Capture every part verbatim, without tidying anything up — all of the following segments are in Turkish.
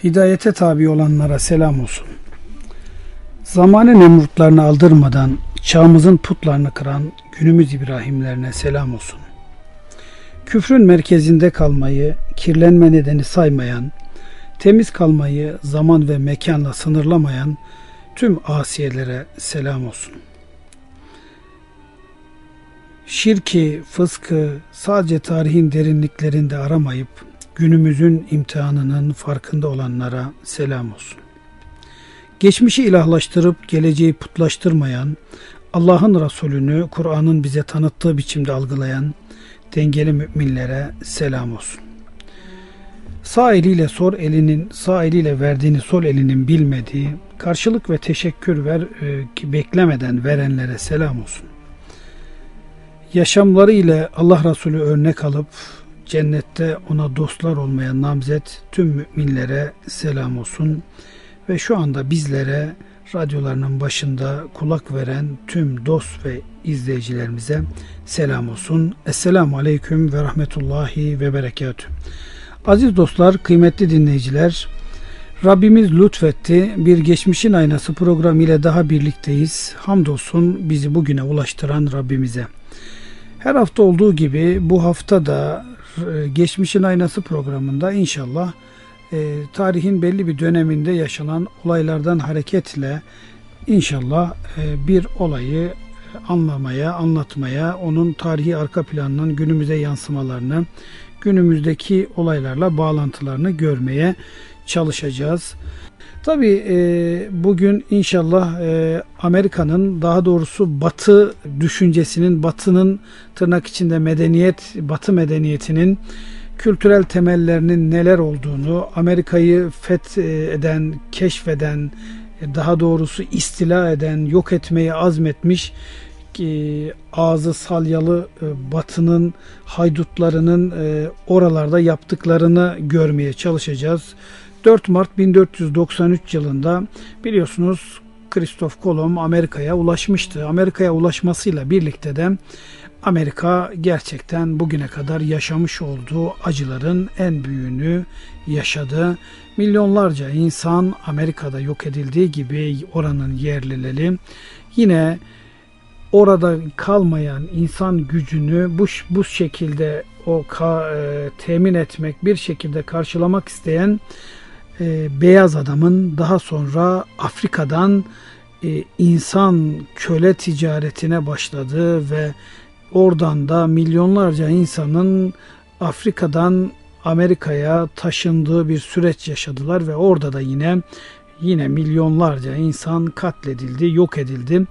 Hidayete tabi olanlara selam olsun. Zamanı Nemrutlarını aldırmadan çağımızın putlarını kıran günümüz İbrahimlerine selam olsun. Küfrün merkezinde kalmayı kirlenme nedeni saymayan, temiz kalmayı zaman ve mekanla sınırlamayan tüm asiyelere selam olsun. Şirki, fıskı sadece tarihin derinliklerinde aramayıp günümüzün imtihanının farkında olanlara selam olsun. Geçmişi ilahlaştırıp geleceği putlaştırmayan, Allah'ın Resulünü Kur'an'ın bize tanıttığı biçimde algılayan dengeli müminlere selam olsun. Sağ eliyle sol elinin, sağ eliyle verdiğini sol elinin bilmediği, karşılık ve teşekkür ver, e, ki beklemeden verenlere selam olsun. Yaşamları ile Allah Resulü örnek alıp cennette ona dostlar olmaya namzet tüm müminlere selam olsun. Ve şu anda bizlere radyolarının başında kulak veren tüm dost ve izleyicilerimize selam olsun. Esselamu Aleyküm ve Rahmetullahi ve Berekatüh. Aziz dostlar, kıymetli dinleyiciler, Rabbimiz lütfetti. Bir Geçmişin Aynası programı ile daha birlikteyiz. Hamdolsun bizi bugüne ulaştıran Rabbimize. Her hafta olduğu gibi bu hafta da Geçmişin Aynası programında inşallah e, tarihin belli bir döneminde yaşanan olaylardan hareketle inşallah e, bir olayı anlamaya, anlatmaya, onun tarihi arka planının günümüze yansımalarını, günümüzdeki olaylarla bağlantılarını görmeye çalışacağız. Tabii e, bugün inşallah e, Amerika'nın, daha doğrusu Batı düşüncesinin, Batı'nın tırnak içinde medeniyet, Batı medeniyetinin kültürel temellerinin neler olduğunu, Amerika'yı fetheden, keşfeden, daha doğrusu istila eden, yok etmeye azmetmiş ki ağzı salyalı e, Batı'nın haydutlarının e, oralarda yaptıklarını görmeye çalışacağız. dört Mart bin dört yüz doksan üç yılında biliyorsunuz Kristof Kolomb Amerika'ya ulaşmıştı. Amerika'ya ulaşmasıyla birlikte de Amerika gerçekten bugüne kadar yaşamış olduğu acıların en büyüğünü yaşadı. Milyonlarca insan Amerika'da yok edildiği gibi oranın yerlileri yine orada kalmayan insan gücünü bu, bu şekilde o ka, e, temin etmek, bir şekilde karşılamak isteyen e, beyaz adamın daha sonra Afrika'dan e, insan köle ticaretine başladığı ve oradan da milyonlarca insanın Afrika'dan Amerika'ya taşındığı bir süreç yaşadılar ve orada da yine yine milyonlarca insan katledildi, yok edildi.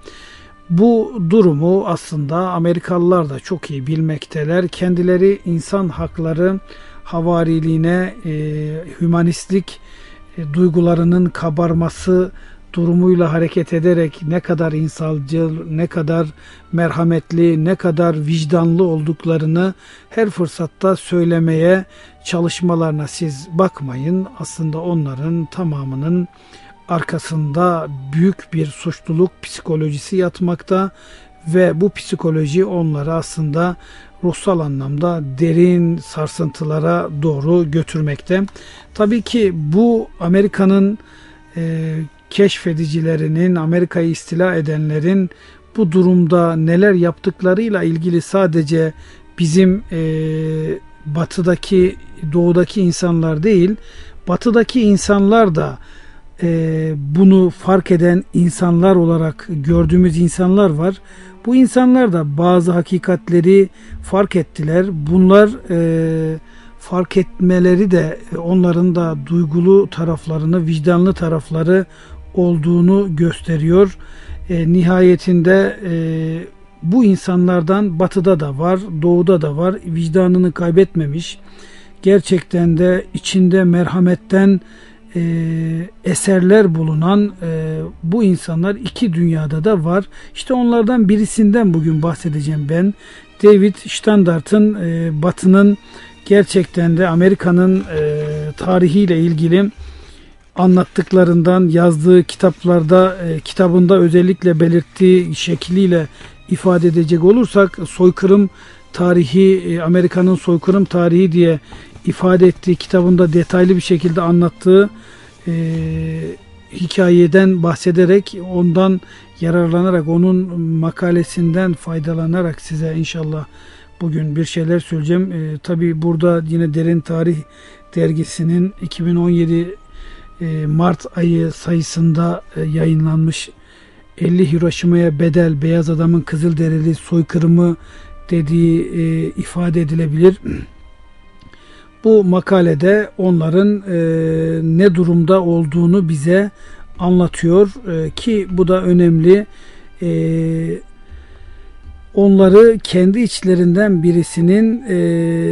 Bu durumu aslında Amerikalılar da çok iyi bilmekteler. Kendileri insan hakları havariliğine, e, hümanistlik e, duygularının kabarması durumuyla hareket ederek ne kadar insancıl, ne kadar merhametli, ne kadar vicdanlı olduklarını her fırsatta söylemeye çalışmalarına siz bakmayın. Aslında onların tamamının arkasında büyük bir suçluluk psikolojisi yatmakta ve bu psikoloji onları aslında ruhsal anlamda derin sarsıntılara doğru götürmekte. Tabii ki bu Amerika'nın e, keşfedicilerinin, Amerika'yı istila edenlerin bu durumda neler yaptıklarıyla ilgili sadece bizim e, batıdaki, doğudaki insanlar değil, batıdaki insanlar da e, bunu fark eden insanlar olarak gördüğümüz insanlar var. Bu insanlar da bazı hakikatleri fark ettiler. Bunlar e, fark etmeleri de onların da duygulu taraflarını, vicdanlı tarafları olduğunu gösteriyor. E, nihayetinde e, bu insanlardan batıda da var, doğuda da var. Vicdanını kaybetmemiş. Gerçekten de içinde merhametten e, eserler bulunan e, bu insanlar iki dünyada da var. İşte onlardan birisinden bugün bahsedeceğim ben. David Standart'ın e, Batı'nın gerçekten de Amerika'nın e, tarihiyle ilgili anlattıklarından, yazdığı kitaplarda, e, kitabında özellikle belirttiği şekliyle ifade edecek olursak, soykırım tarihi, e, Amerika'nın soykırım tarihi diye ifade ettiği kitabında detaylı bir şekilde anlattığı e, hikayeden bahsederek, ondan yararlanarak, onun makalesinden faydalanarak size inşallah bugün bir şeyler söyleyeceğim. E, tabii burada yine Derin Tarih dergisinin iki bin on yedi e, Mart ayı sayısında e, yayınlanmış elli Hiroşima'ya bedel beyaz adamın Kızılderili soykırımı dediği e, ifade edilebilir. Bu makalede onların e, ne durumda olduğunu bize anlatıyor e, ki bu da önemli. E, onları kendi içlerinden birisinin e,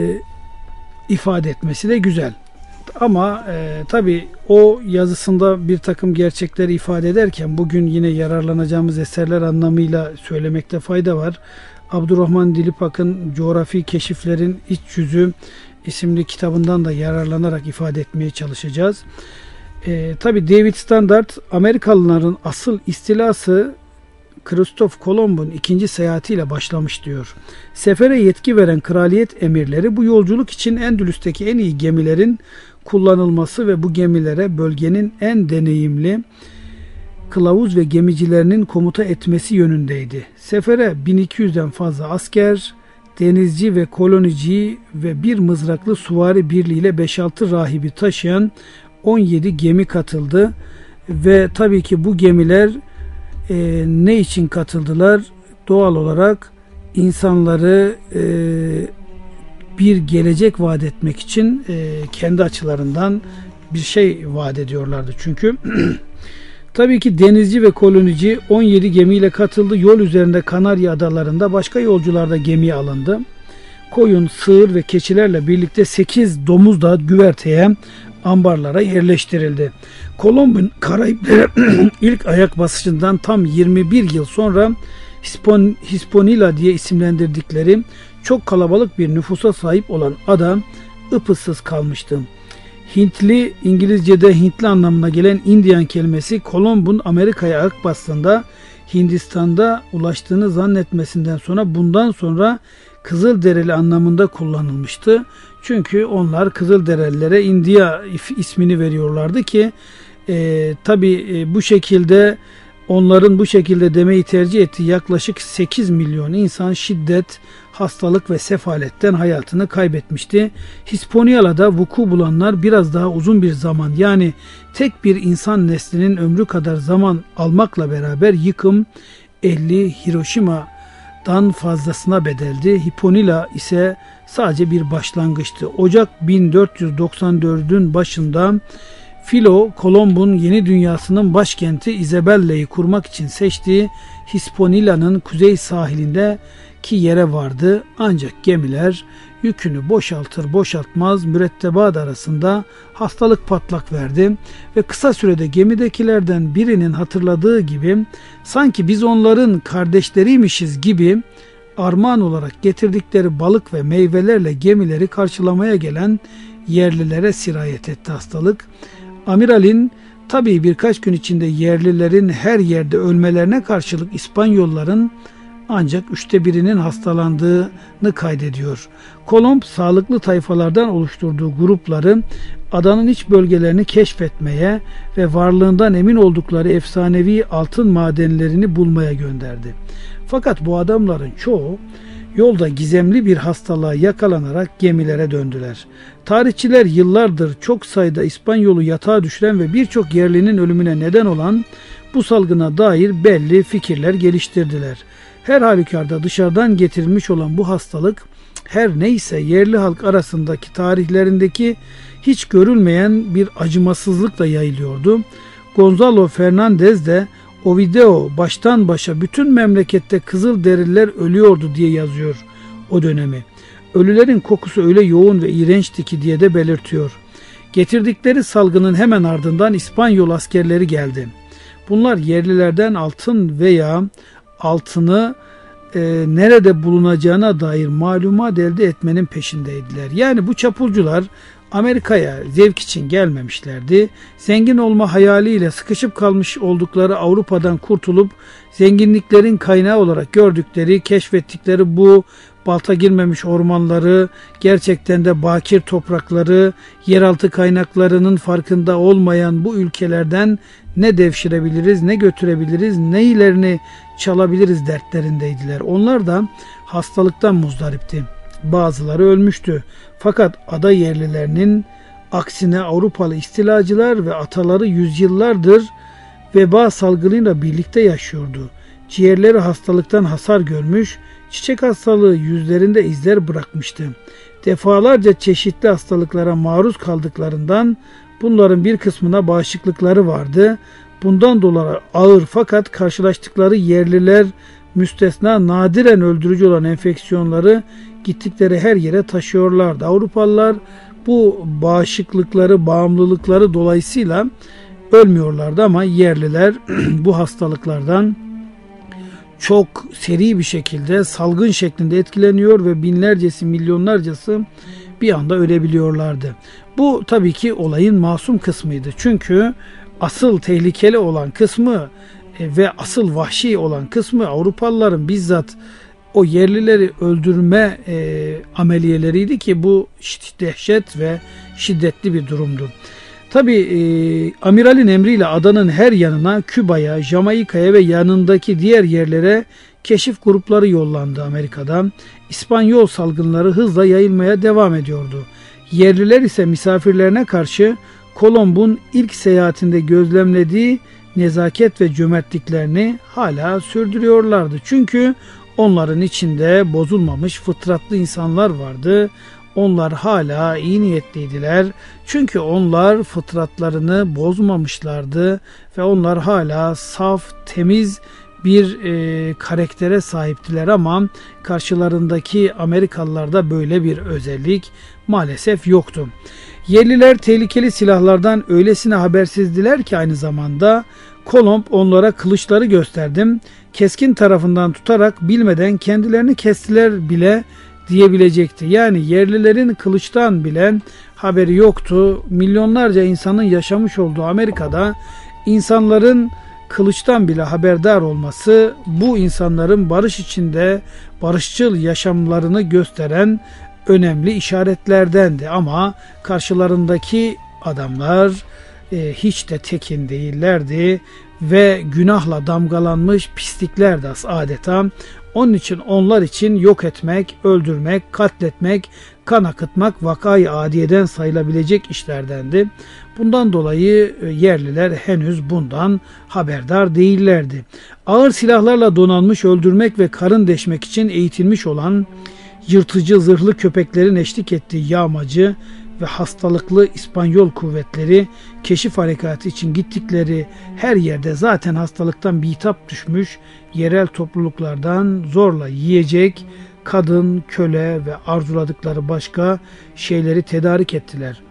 ifade etmesi de güzel. Ama e, tabii o yazısında bir takım gerçekleri ifade ederken bugün yine yararlanacağımız eserler anlamıyla söylemekte fayda var. Abdurrahman Dilipak'ın Coğrafi Keşiflerin İç Yüzü isimli kitabından da yararlanarak ifade etmeye çalışacağız. E, tabii David Standart, Amerikalıların asıl istilası Kristof Kolomb'un ikinci seyahatiyle başlamış diyor. Sefere yetki veren kraliyet emirleri bu yolculuk için Endülüs'teki en iyi gemilerin kullanılması ve bu gemilere bölgenin en deneyimli kılavuz ve gemicilerinin komuta etmesi yönündeydi. Sefere bin iki yüzden fazla asker, denizci ve kolonici ve bir mızraklı süvari birliğiyle beş altı rahibi taşıyan on yedi gemi katıldı ve tabii ki bu gemiler e, ne için katıldılar? Doğal olarak insanları e, bir gelecek vaat etmek için e, kendi açılarından bir şey vaat ediyorlardı. Çünkü tabii ki denizci ve kolonici on yedi gemiyle katıldı. Yol üzerinde Kanarya Adalarında başka yolcular da gemiye alındı. Koyun, sığır ve keçilerle birlikte sekiz domuz da güverteye, ambarlara yerleştirildi. Kolomb'un Karayiplere ilk ayak basışından tam yirmi bir yıl sonra Hispon, Hispaniola diye isimlendirdikleri çok kalabalık bir nüfusa sahip olan ada ıpıssız kalmıştı. Hintli, İngilizce'de Hintli anlamına gelen Indian kelimesi Kolomb'un Amerika'ya ayak bastığında Hindistan'da ulaştığını zannetmesinden sonra bundan sonra Kızılderili anlamında kullanılmıştı. Çünkü onlar Kızılderililere India ismini veriyorlardı ki e, tabi e, bu şekilde onların bu şekilde demeyi tercih ettiği yaklaşık sekiz milyon insan şiddet, hastalık ve sefaletten hayatını kaybetmişti. Hispaniola'da vuku bulanlar biraz daha uzun bir zaman, yani tek bir insan neslinin ömrü kadar zaman almakla beraber yıkım elli Hiroşima'dan fazlasına bedeldi. Hispaniola ise sadece bir başlangıçtı. Ocak bin dört yüz doksan dördün başında Filo, Kolomb'un yeni dünyasının başkenti Isabella'yı kurmak için seçtiği Hispaniola'nın kuzey sahilindeki yere vardı. Ancak gemiler yükünü boşaltır boşaltmaz mürettebat arasında hastalık patlak verdi ve kısa sürede gemidekilerden birinin hatırladığı gibi sanki biz onların kardeşleriymişiz gibi armağan olarak getirdikleri balık ve meyvelerle gemileri karşılamaya gelen yerlilere sirayet etti hastalık. Amiralin tabii birkaç gün içinde yerlilerin her yerde ölmelerine karşılık İspanyolların ancak üçte birinin hastalandığını kaydediyor. Kolomb sağlıklı tayfalardan oluşturduğu grupları adanın iç bölgelerini keşfetmeye ve varlığından emin oldukları efsanevi altın madenlerini bulmaya gönderdi. Fakat bu adamların çoğu yolda gizemli bir hastalığa yakalanarak gemilere döndüler. Tarihçiler yıllardır çok sayıda İspanyolu yatağa düşüren ve birçok yerlinin ölümüne neden olan bu salgına dair belli fikirler geliştirdiler. Her halükarda dışarıdan getirilmiş olan bu hastalık her neyse yerli halk arasındaki tarihlerindeki hiç görülmeyen bir acımasızlıkla yayılıyordu. Gonzalo Fernandez de o video baştan başa bütün memlekette Kızılderililer ölüyordu diye yazıyor o dönemi. Ölülerin kokusu öyle yoğun ve iğrençti ki diye de belirtiyor. Getirdikleri salgının hemen ardından İspanyol askerleri geldi. Bunlar yerlilerden altın veya altını e, nerede bulunacağına dair malumat elde etmenin peşindeydiler. Yani bu çapulcular Amerika'ya zevk için gelmemişlerdi. Zengin olma hayaliyle sıkışıp kalmış oldukları Avrupa'dan kurtulup zenginliklerin kaynağı olarak gördükleri, keşfettikleri bu balta girmemiş ormanları, gerçekten de bakir toprakları, yeraltı kaynaklarının farkında olmayan bu ülkelerden ne devşirebiliriz, ne götürebiliriz, neylerini çalabiliriz dertlerindeydiler. Onlar da hastalıktan muzdaripti. Bazıları ölmüştü. Fakat ada yerlilerinin aksine Avrupalı istilacılar ve ataları yüzyıllardır veba salgınıyla birlikte yaşıyordu. Ciğerleri hastalıktan hasar görmüş, çiçek hastalığı yüzlerinde izler bırakmıştı. Defalarca çeşitli hastalıklara maruz kaldıklarından bunların bir kısmına bağışıklıkları vardı. Bundan dolayı ağır fakat karşılaştıkları yerliler müstesna nadiren öldürücü olan enfeksiyonları gittikleri her yere taşıyorlardı. Avrupalılar bu bağışıklıkları, bağımlılıkları dolayısıyla ölmüyorlardı ama yerliler bu hastalıklardan çok seri bir şekilde salgın şeklinde etkileniyor ve binlercesi, milyonlarcası bir anda ölebiliyorlardı. Bu tabii ki olayın masum kısmıydı. Çünkü asıl tehlikeli olan kısmı ve asıl vahşi olan kısmı Avrupalıların bizzat o yerlileri öldürme e, ameliyeleriydi ki bu dehşet ve şiddetli bir durumdu. Tabi e, amiralin emriyle adanın her yanına, Küba'ya, Jamaika'ya ve yanındaki diğer yerlere keşif grupları yollandı Amerika'dan. İspanyol salgınları hızla yayılmaya devam ediyordu. Yerliler ise misafirlerine karşı Kolomb'un ilk seyahatinde gözlemlediği nezaket ve cömertliklerini hala sürdürüyorlardı. Çünkü onların içinde bozulmamış fıtratlı insanlar vardı. Onlar hala iyi niyetliydiler. Çünkü onlar fıtratlarını bozmamışlardı ve onlar hala saf, temiz bir e, karaktere sahiptiler ama karşılarındaki Amerikalılarda böyle bir özellik maalesef yoktu. Yerliler tehlikeli silahlardan öylesine habersizdiler ki aynı zamanda Kolomb onlara kılıçları gösterdim. Keskin tarafından tutarak bilmeden kendilerini kestiler bile diyebilecekti. Yani yerlilerin kılıçtan bile haberi yoktu. Milyonlarca insanın yaşamış olduğu Amerika'da insanların kılıçtan bile haberdar olması bu insanların barış içinde barışçıl yaşamlarını gösteren önemli işaretlerdendi. Ama karşılarındaki adamlar e, hiç de tekin değillerdi ve günahla damgalanmış pisliklerdi adeta. Onun için onlar için yok etmek, öldürmek, katletmek, kan akıtmak vakayı adiyeden sayılabilecek işlerdendi. Bundan dolayı yerliler henüz bundan haberdar değillerdi. Ağır silahlarla donanmış öldürmek ve karın deşmek için eğitilmiş olan yırtıcı zırhlı köpeklerin eşlik ettiği yağmacı ve hastalıklı İspanyol kuvvetleri keşif harekatı için gittikleri her yerde zaten hastalıktan bitap düşmüş yerel topluluklardan zorla yiyecek, kadın, köle ve arzuladıkları başka şeyleri tedarik ettiler.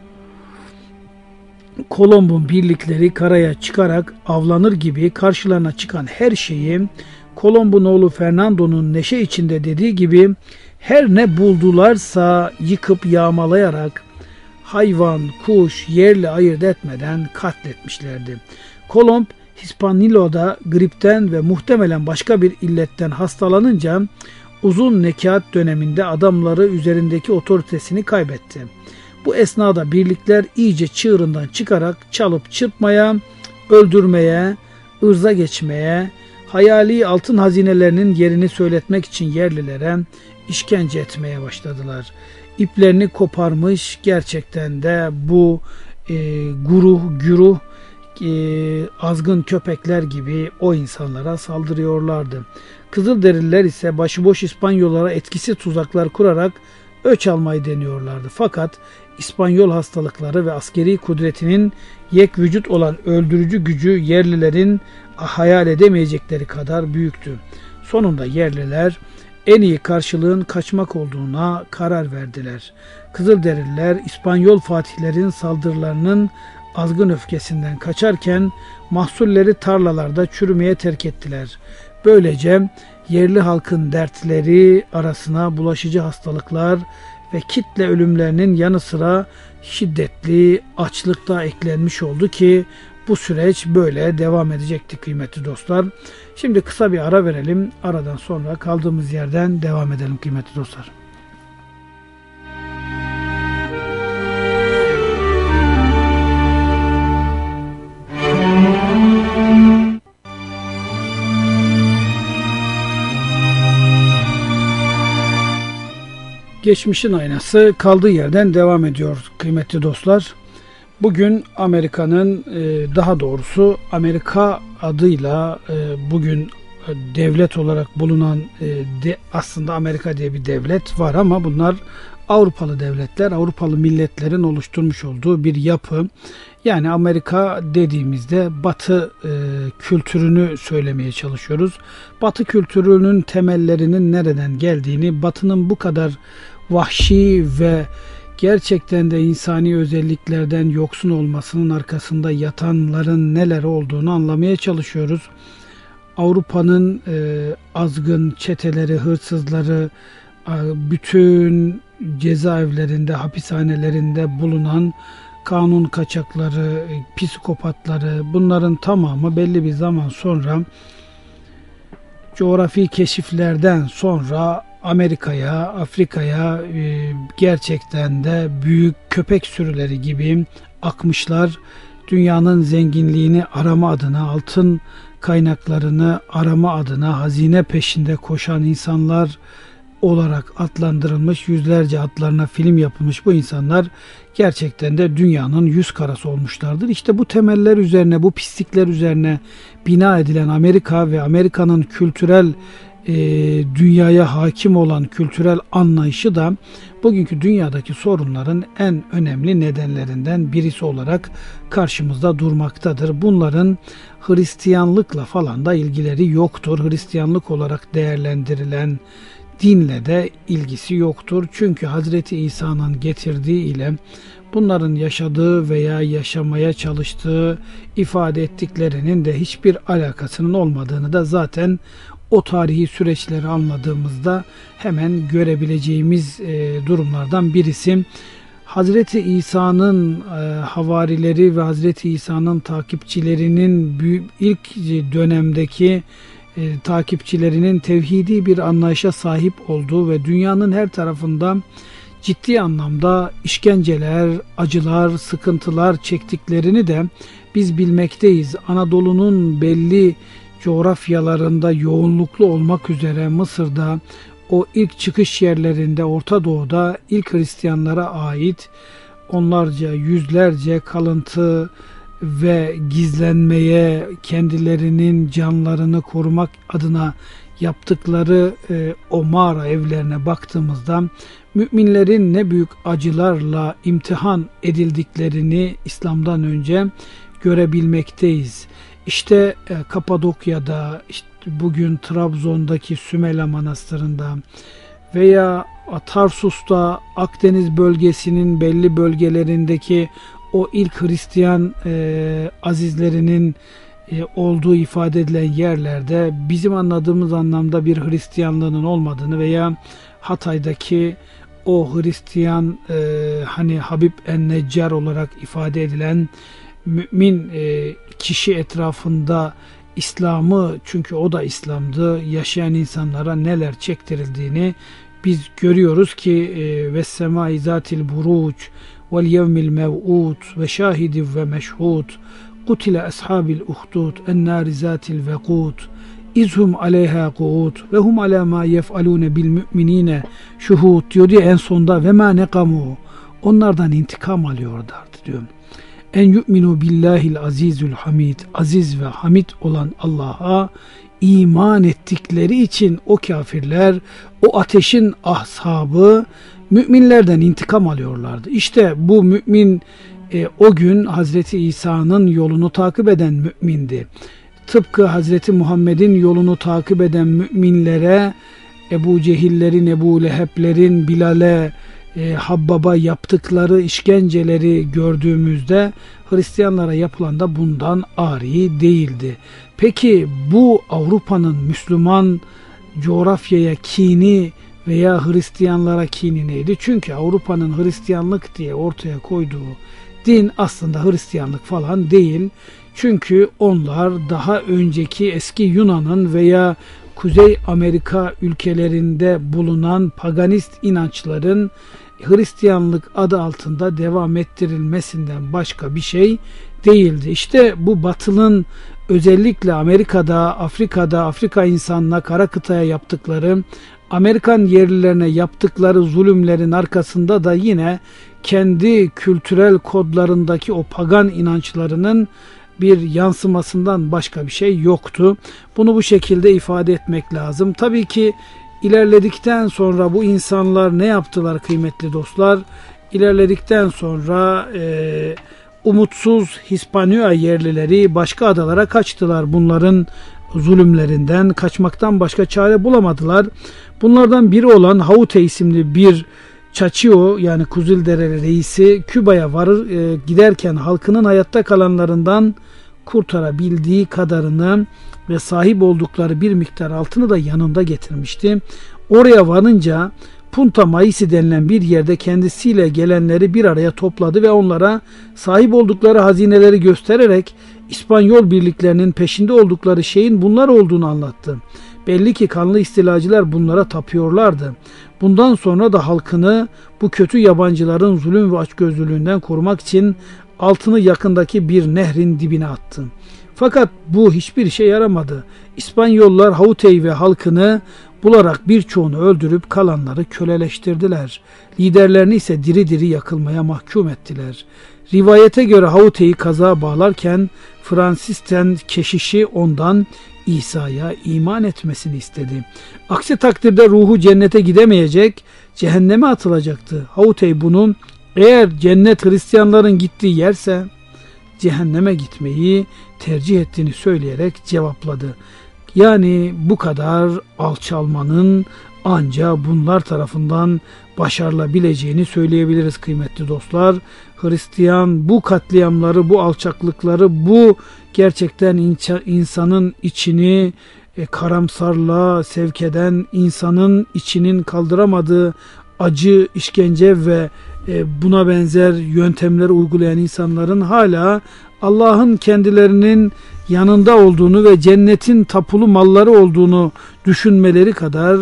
Kolomb'un birlikleri karaya çıkarak avlanır gibi karşılarına çıkan her şeyi Kolomb'un oğlu Fernando'nun neşe içinde dediği gibi her ne buldularsa yıkıp yağmalayarak hayvan, kuş, yerli ayırt etmeden katletmişlerdi. Kolomb, Hispaniola gripten ve muhtemelen başka bir illetten hastalanınca uzun nekat döneminde adamları üzerindeki otoritesini kaybetti. Bu esnada birlikler iyice çığırından çıkarak çalıp çırpmaya, öldürmeye, ırza geçmeye, hayali altın hazinelerinin yerini söyletmek için yerlilere işkence etmeye başladılar. İplerini koparmış, gerçekten de bu e, guruh, güruh, e, azgın köpekler gibi o insanlara saldırıyorlardı. Kızılderililer ise başıboş İspanyollara etkisiz tuzaklar kurarak öç almayı deniyorlardı. Fakat İspanyol hastalıkları ve askeri kudretinin yek vücut olan öldürücü gücü yerlilerin hayal edemeyecekleri kadar büyüktü. Sonunda yerliler en iyi karşılığın kaçmak olduğuna karar verdiler. Kızılderililer İspanyol fatihlerin saldırılarının azgın öfkesinden kaçarken mahsulleri tarlalarda çürümeye terk ettiler. Böylece yerli halkın dertleri arasına bulaşıcı hastalıklar ve kitle ölümlerinin yanı sıra şiddetli açlık da eklenmiş oldu ki bu süreç böyle devam edecekti kıymetli dostlar. Şimdi kısa bir ara verelim. Aradan sonra kaldığımız yerden devam edelim kıymetli dostlar. Geçmişin aynası kaldığı yerden devam ediyor kıymetli dostlar. Bugün Amerika'nın, daha doğrusu Amerika adıyla bugün devlet olarak bulunan, aslında Amerika diye bir devlet var ama bunlar Avrupalı devletler, Avrupalı milletlerin oluşturmuş olduğu bir yapı. Yani Amerika dediğimizde Batı e, kültürünü söylemeye çalışıyoruz. Batı kültürünün temellerinin nereden geldiğini, Batı'nın bu kadar vahşi ve gerçekten de insani özelliklerden yoksun olmasının arkasında yatanların neler olduğunu anlamaya çalışıyoruz. Avrupa'nın e, azgın çeteleri, hırsızları, bütün cezaevlerinde, hapishanelerinde bulunan kanun kaçakları, psikopatları, bunların tamamı belli bir zaman sonra coğrafi keşiflerden sonra Amerika'ya, Afrika'ya e, gerçekten de büyük köpek sürüleri gibi akmışlar. Dünyanın zenginliğini arama adına, altın kaynaklarını arama adına hazine peşinde koşan insanlar olarak adlandırılmış, yüzlerce adlarına film yapılmış bu insanlar gerçekten de dünyanın yüz karası olmuşlardır. İşte bu temeller üzerine, bu pislikler üzerine bina edilen Amerika ve Amerika'nın kültürel e, dünyaya hakim olan kültürel anlayışı da bugünkü dünyadaki sorunların en önemli nedenlerinden birisi olarak karşımızda durmaktadır. Bunların Hristiyanlıkla falan da ilgileri yoktur. Hristiyanlık olarak değerlendirilen dinle de ilgisi yoktur. Çünkü Hazreti İsa'nın getirdiği ile bunların yaşadığı veya yaşamaya çalıştığı, ifade ettiklerinin de hiçbir alakasının olmadığını da zaten o tarihi süreçleri anladığımızda hemen görebileceğimiz e, durumlardan birisi. Hazreti İsa'nın e, havarileri ve Hazreti İsa'nın takipçilerinin büyük, ilk dönemdeki e, takipçilerinin tevhidi bir anlayışa sahip olduğu ve dünyanın her tarafında ciddi anlamda işkenceler, acılar, sıkıntılar çektiklerini de biz bilmekteyiz. Anadolu'nun belli coğrafyalarında yoğunluklu olmak üzere Mısır'da, o ilk çıkış yerlerinde, Orta Doğu'da ilk Hristiyanlara ait onlarca, yüzlerce kalıntı ve gizlenmeye, kendilerinin canlarını korumak adına yaptıkları e, o mağara evlerine baktığımızda müminlerin ne büyük acılarla imtihan edildiklerini İslam'dan önce görebilmekteyiz. İşte e, Kapadokya'da, işte bugün Trabzon'daki Sümela Manastırı'nda veya Tarsus'ta, Akdeniz bölgesinin belli bölgelerindeki o ilk Hristiyan e, azizlerinin e, olduğu ifade edilen yerlerde bizim anladığımız anlamda bir Hristiyanlığının olmadığını veya Hatay'daki o Hristiyan e, hani Habib en-Neccar olarak ifade edilen mümin e, kişi etrafında İslam'ı, çünkü o da İslam'dı, yaşayan insanlara neler çektirildiğini biz görüyoruz ki ve semai zatil buruc vel yevmil mev'ud ve şahidi ve meşhud kutile ashabil uhdud en nari zatil vequd izhum aleyha kuud ve hum ala ma yef'alune bil müminine şuhud diyor diye en sonda ve ma nekamu, onlardan intikam alıyorlardı diyor. En yu'minu billahil azizül hamid, aziz ve hamid olan Allah'a iman ettikleri için o kafirler, o ateşin ashabı müminlerden intikam alıyorlardı. İşte bu mümin e, o gün Hazreti İsa'nın yolunu takip eden mümindi. Tıpkı Hazreti Muhammed'in yolunu takip eden müminlere Ebu Cehillerin, Ebu Leheb'lerin, Bilal'e, e, Habbab'a yaptıkları işkenceleri gördüğümüzde Hristiyanlara yapılan da bundan ari değildi. Peki bu Avrupa'nın Müslüman coğrafyaya kini veya Hristiyanlara kini neydi? Çünkü Avrupa'nın Hristiyanlık diye ortaya koyduğu din aslında Hristiyanlık falan değil. Çünkü onlar daha önceki eski Yunan'ın veya Kuzey Amerika ülkelerinde bulunan paganist inançların Hristiyanlık adı altında devam ettirilmesinden başka bir şey değildi. İşte bu Batı'nın özellikle Amerika'da, Afrika'da, Afrika insanına, kara kıtaya yaptıkları, Amerikan yerlilerine yaptıkları zulümlerin arkasında da yine kendi kültürel kodlarındaki o pagan inançlarının bir yansımasından başka bir şey yoktu. Bunu bu şekilde ifade etmek lazım. Tabii ki ilerledikten sonra bu insanlar ne yaptılar kıymetli dostlar? İlerledikten sonra e, umutsuz Hispaniola yerlileri başka adalara kaçtılar. Bunların zulümlerinden kaçmaktan başka çare bulamadılar. Bunlardan biri olan Haute isimli bir Chachio, yani Kızılderili reisi, Küba'ya varır e, giderken halkının hayatta kalanlarından kurtarabildiği kadarını ve sahip oldukları bir miktar altını da yanında getirmişti. Oraya varınca Punta Maisi denilen bir yerde kendisiyle gelenleri bir araya topladı ve onlara sahip oldukları hazineleri göstererek İspanyol birliklerinin peşinde oldukları şeyin bunlar olduğunu anlattı. Belli ki kanlı istilacılar bunlara tapıyorlardı. Bundan sonra da halkını bu kötü yabancıların zulüm ve açgözlülüğünden korumak için altını yakındaki bir nehrin dibine attı. Fakat bu hiçbir şey yaramadı. İspanyollar Hautey ve halkını bularak birçoğunu öldürüp kalanları köleleştirdiler. Liderlerini ise diri diri yakılmaya mahkum ettiler. Rivayete göre Hautey'i kaza bağlarken Fransisten keşişi ondan İsa'ya iman etmesini istedi. Aksi takdirde ruhu cennete gidemeyecek, cehenneme atılacaktı. Hautey bunun eğer cennet Hristiyanların gittiği yerse cehenneme gitmeyi tercih ettiğini söyleyerek cevapladı. Yani bu kadar alçalmanın ancak bunlar tarafından başarılabileceğini söyleyebiliriz kıymetli dostlar. Hristiyan bu katliamları, bu alçaklıkları, bu gerçekten insanın içini e, karamsarlığa sevk eden, insanın içinin kaldıramadığı acı, işkence ve e, buna benzer yöntemleri uygulayan insanların hala Allah'ın kendilerinin yanında olduğunu ve cennetin tapulu malları olduğunu düşünmeleri kadar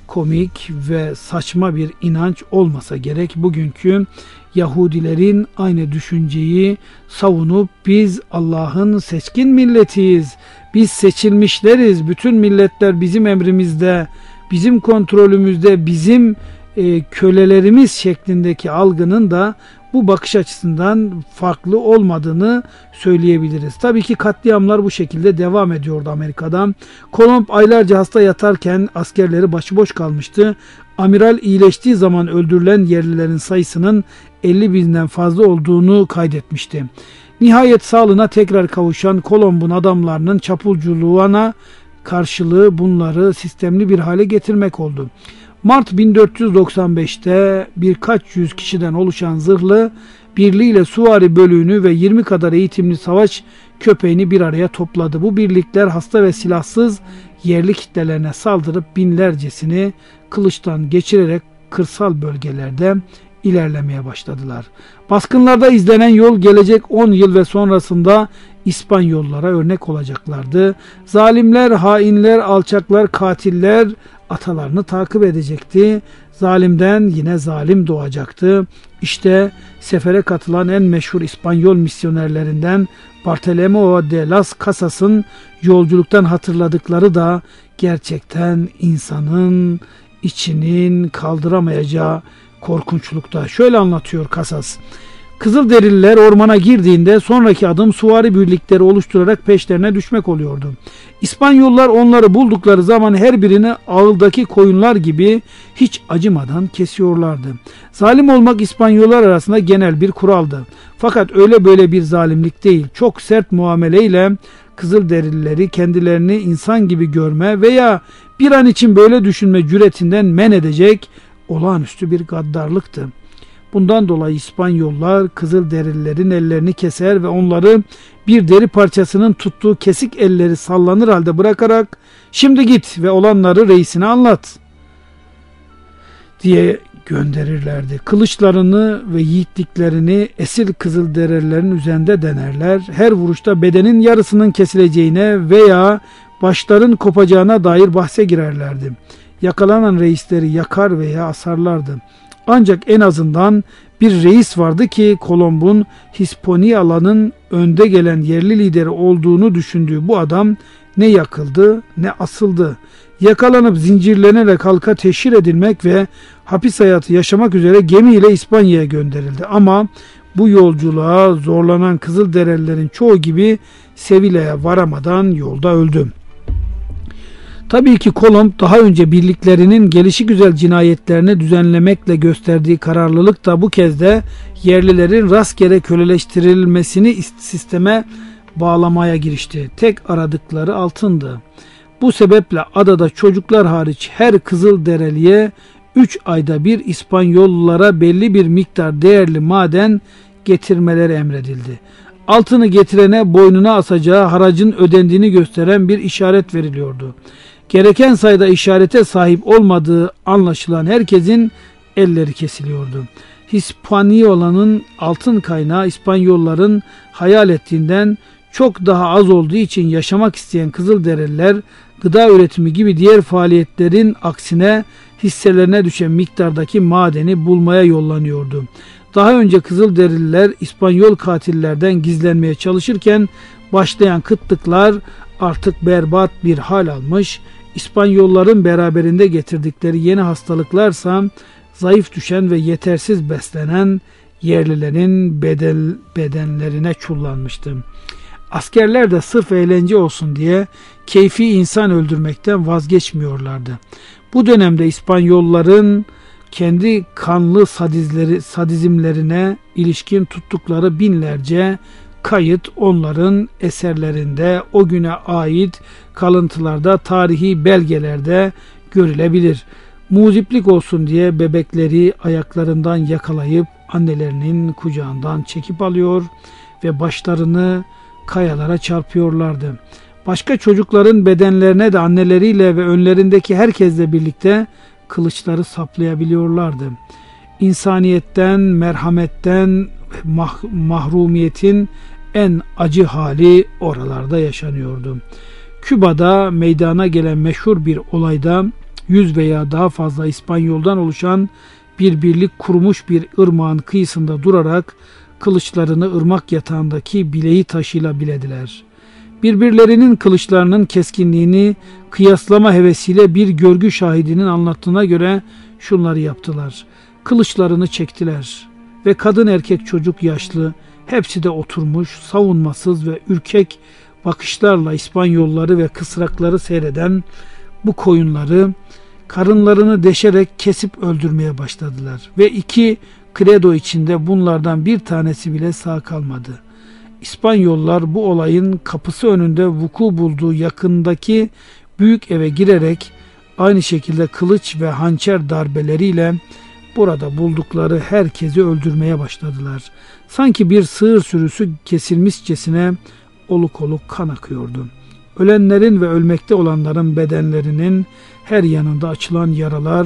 komik ve saçma bir inanç olmasa gerek. Bugünkü Yahudilerin aynı düşünceyi savunup biz Allah'ın seçkin milletiyiz, biz seçilmişleriz, bütün milletler bizim emrimizde, bizim kontrolümüzde, bizim e, kölelerimiz şeklindeki algının da bu bakış açısından farklı olmadığını söyleyebiliriz. Tabii ki katliamlar bu şekilde devam ediyordu Amerika'da. Kolomb aylarca hasta yatarken askerleri başıboş kalmıştı. Amiral iyileştiği zaman öldürülen yerlilerin sayısının elli binden fazla olduğunu kaydetmişti. Nihayet sağlığına tekrar kavuşan Kolomb'un adamlarının çapulculuğuna karşılığı bunları sistemli bir hale getirmek oldu. Mart bin dört yüz doksan beşte birkaç yüz kişiden oluşan zırhlı birliğiyle süvari bölüğünü ve yirmi kadar eğitimli savaş köpeğini bir araya topladı. Bu birlikler hasta ve silahsız yerli kitlelerine saldırıp binlercesini kılıçtan geçirerek kırsal bölgelerde ilerlemeye başladılar. Baskınlarda izlenen yol gelecek on yıl ve sonrasında İspanyollara örnek olacaklardı. Zalimler, hainler, alçaklar, katiller atalarını takip edecekti. Zalimden yine zalim doğacaktı. İşte sefere katılan en meşhur İspanyol misyonerlerinden Bartolomeo de las Casas'ın yolculuktan hatırladıkları da gerçekten insanın içinin kaldıramayacağı korkunçlukta. Şöyle anlatıyor Casas. Kızılderililer ormana girdiğinde sonraki adım süvari birlikleri oluşturarak peşlerine düşmek oluyordu. İspanyollar onları buldukları zaman her birini ağıldaki koyunlar gibi hiç acımadan kesiyorlardı. Zalim olmak İspanyollar arasında genel bir kuraldı. Fakat öyle böyle bir zalimlik değil. Çok sert muameleyle Kızılderilileri kendilerini insan gibi görme veya bir an için böyle düşünme cüretinden men edecek olağanüstü bir gaddarlıktı. Bundan dolayı İspanyollar Kızılderililerin ellerini keser ve onları bir deri parçasının tuttuğu kesik elleri sallanır halde bırakarak "Şimdi git ve olanları reisine anlat." diye gönderirlerdi. Kılıçlarını ve yiğitliklerini esir Kızılderililerin üzerinde denerler. Her vuruşta bedenin yarısının kesileceğine veya başların kopacağına dair bahse girerlerdi. Yakalanan reisleri yakar veya asarlardı. Ancak en azından bir reis vardı ki Kolomb'un Hispaniya'nın önde gelen yerli lideri olduğunu düşündüğü bu adam ne yakıldı ne asıldı. Yakalanıp zincirlenerek halka teşhir edilmek ve hapis hayatı yaşamak üzere gemiyle İspanya'ya gönderildi. Ama bu yolculuğa zorlanan Kızılderililerin çoğu gibi Sevilla'ya varamadan yolda öldü. Tabii ki Kolomb daha önce birliklerinin gelişigüzel cinayetlerini düzenlemekle gösterdiği kararlılık da bu kez de yerlilerin rastgele köleleştirilmesini sisteme bağlamaya girişti. Tek aradıkları altındı. Bu sebeple adada çocuklar hariç her Kızılderiliye üç ayda bir İspanyollulara belli bir miktar değerli maden getirmeleri emredildi. Altını getirene boynuna asacağı haracın ödendiğini gösteren bir işaret veriliyordu. Gereken sayıda işarete sahip olmadığı anlaşılan herkesin elleri kesiliyordu. Hispaniola'nın altın kaynağı İspanyolların hayal ettiğinden çok daha az olduğu için yaşamak isteyen Kızılderililer gıda üretimi gibi diğer faaliyetlerin aksine hisselerine düşen miktardaki madeni bulmaya yollanıyordu. Daha önce Kızılderililer İspanyol katillerden gizlenmeye çalışırken başlayan kıtlıklar artık berbat bir hal almış, İspanyolların beraberinde getirdikleri yeni hastalıklarsa zayıf düşen ve yetersiz beslenen yerlilerin bedel, bedenlerine çullanmıştı. Askerler de sırf eğlence olsun diye keyfi insan öldürmekten vazgeçmiyorlardı. Bu dönemde İspanyolların kendi kanlı sadizleri, sadizmlerine ilişkin tuttukları binlerce kayıt onların eserlerinde, o güne ait kalıntılarda, tarihi belgelerde görülebilir. Muziplik olsun diye bebekleri ayaklarından yakalayıp annelerinin kucağından çekip alıyor ve başlarını kayalara çarpıyorlardı. Başka çocukların bedenlerine de anneleriyle ve önlerindeki herkesle birlikte kılıçları saplayabiliyorlardı. İnsaniyetten, merhametten, mah mahrumiyetin en acı hali oralarda yaşanıyordu. Küba'da meydana gelen meşhur bir olayda yüz veya daha fazla İspanyoldan oluşan bir birlik kurmuş bir ırmağın kıyısında durarak kılıçlarını ırmak yatağındaki bileği taşıyla bilediler. Birbirlerinin kılıçlarının keskinliğini kıyaslama hevesiyle bir görgü şahidinin anlattığına göre şunları yaptılar. Kılıçlarını çektiler ve kadın erkek çocuk yaşlı hepsi de oturmuş savunmasız ve ürkek bakışlarla İspanyolları ve kısrakları seyreden bu koyunları karınlarını deşerek kesip öldürmeye başladılar ve iki kredo içinde bunlardan bir tanesi bile sağ kalmadı. İspanyollar bu olayın kapısı önünde vuku bulduğu yakındaki büyük eve girerek aynı şekilde kılıç ve hançer darbeleriyle burada buldukları herkesi öldürmeye başladılar. Sanki bir sığır sürüsü kesilmişçesine oluk oluk kan akıyordu. Ölenlerin ve ölmekte olanların bedenlerinin her yanında açılan yaralar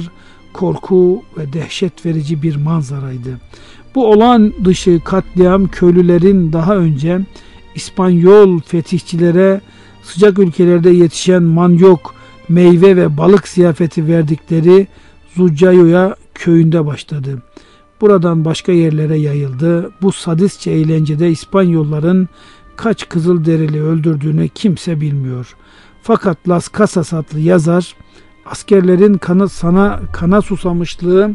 korku ve dehşet verici bir manzaraydı. Bu olağan dışı katliam köylülerin daha önce İspanyol fetihçilere sıcak ülkelerde yetişen manyok, meyve ve balık ziyafeti verdikleri Zucayo'ya köyünde başladı. Buradan başka yerlere yayıldı. Bu sadistçe eğlencede İspanyolların kaç Kızılderili öldürdüğünü kimse bilmiyor. Fakat Las Casas adlı yazar askerlerin kanı sana kana susamışlığı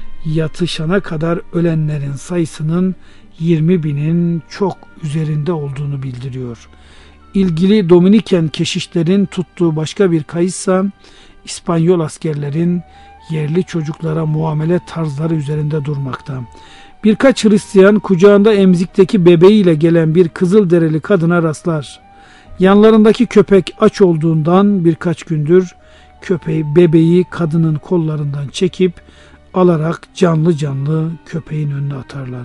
yatışana kadar ölenlerin sayısının yirmi binin çok üzerinde olduğunu bildiriyor. İlgili Dominiken keşişlerin tuttuğu başka bir kayıtsa İspanyol askerlerin yerli çocuklara muamele tarzları üzerinde durmakta. Birkaç Hristiyan kucağında emzikteki bebeğiyle gelen bir Kızılderili kadına rastlar. Yanlarındaki köpek aç olduğundan birkaç gündür köpeği bebeği kadının kollarından çekip alarak canlı canlı köpeğin önüne atarlar.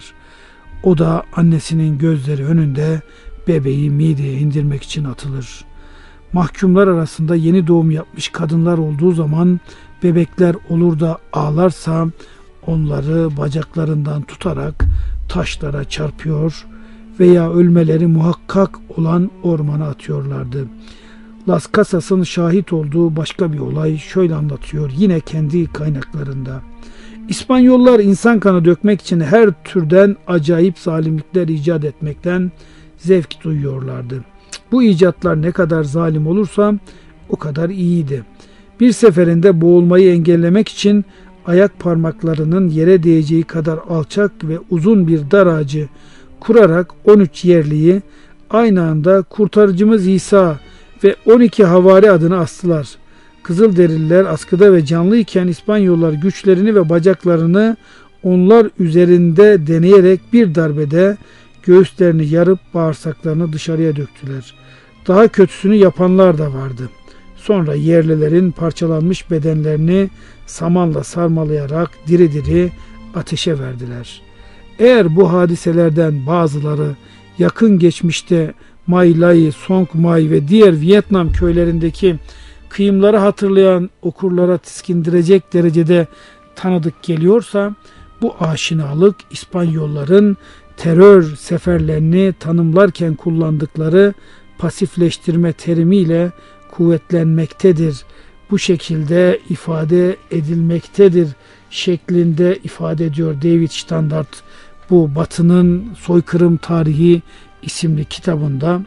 O da annesinin gözleri önünde bebeği mideye indirmek için atılır. Mahkumlar arasında yeni doğum yapmış kadınlar olduğu zaman bebekler olur da ağlarsa onları bacaklarından tutarak taşlara çarpıyor veya ölmeleri muhakkak olan ormana atıyorlardı. Las Casas'ın şahit olduğu başka bir olay şöyle anlatıyor yine kendi kaynaklarında. İspanyollar insan kanı dökmek için her türden acayip zalimlikler icat etmekten zevk duyuyorlardı. Bu icatlar ne kadar zalim olursa o kadar iyiydi. Bir seferinde boğulmayı engellemek için ayak parmaklarının yere değeceği kadar alçak ve uzun bir dar ağacı kurarak on üç yerliyi aynı anda kurtarıcımız İsa ve on iki havari adını astılar. Kızılderililer askıda ve canlıyken İspanyollar güçlerini ve bacaklarını onlar üzerinde deneyerek bir darbede göğüslerini yarıp bağırsaklarını dışarıya döktüler. Daha kötüsünü yapanlar da vardı. Sonra yerlilerin parçalanmış bedenlerini samanla sarmalayarak diri diri ateşe verdiler. Eğer bu hadiselerden bazıları yakın geçmişte My Lai, Song Mai ve diğer Vietnam köylerindeki kıyımları hatırlayan okurlara tiskindirecek derecede tanıdık geliyorsa, bu aşinalık İspanyolların terör seferlerini tanımlarken kullandıkları pasifleştirme terimiyle kuvvetlenmektedir. Bu şekilde ifade edilmektedir şeklinde ifade ediyor David Standart bu Batı'nın Soykırım Tarihi isimli kitabında.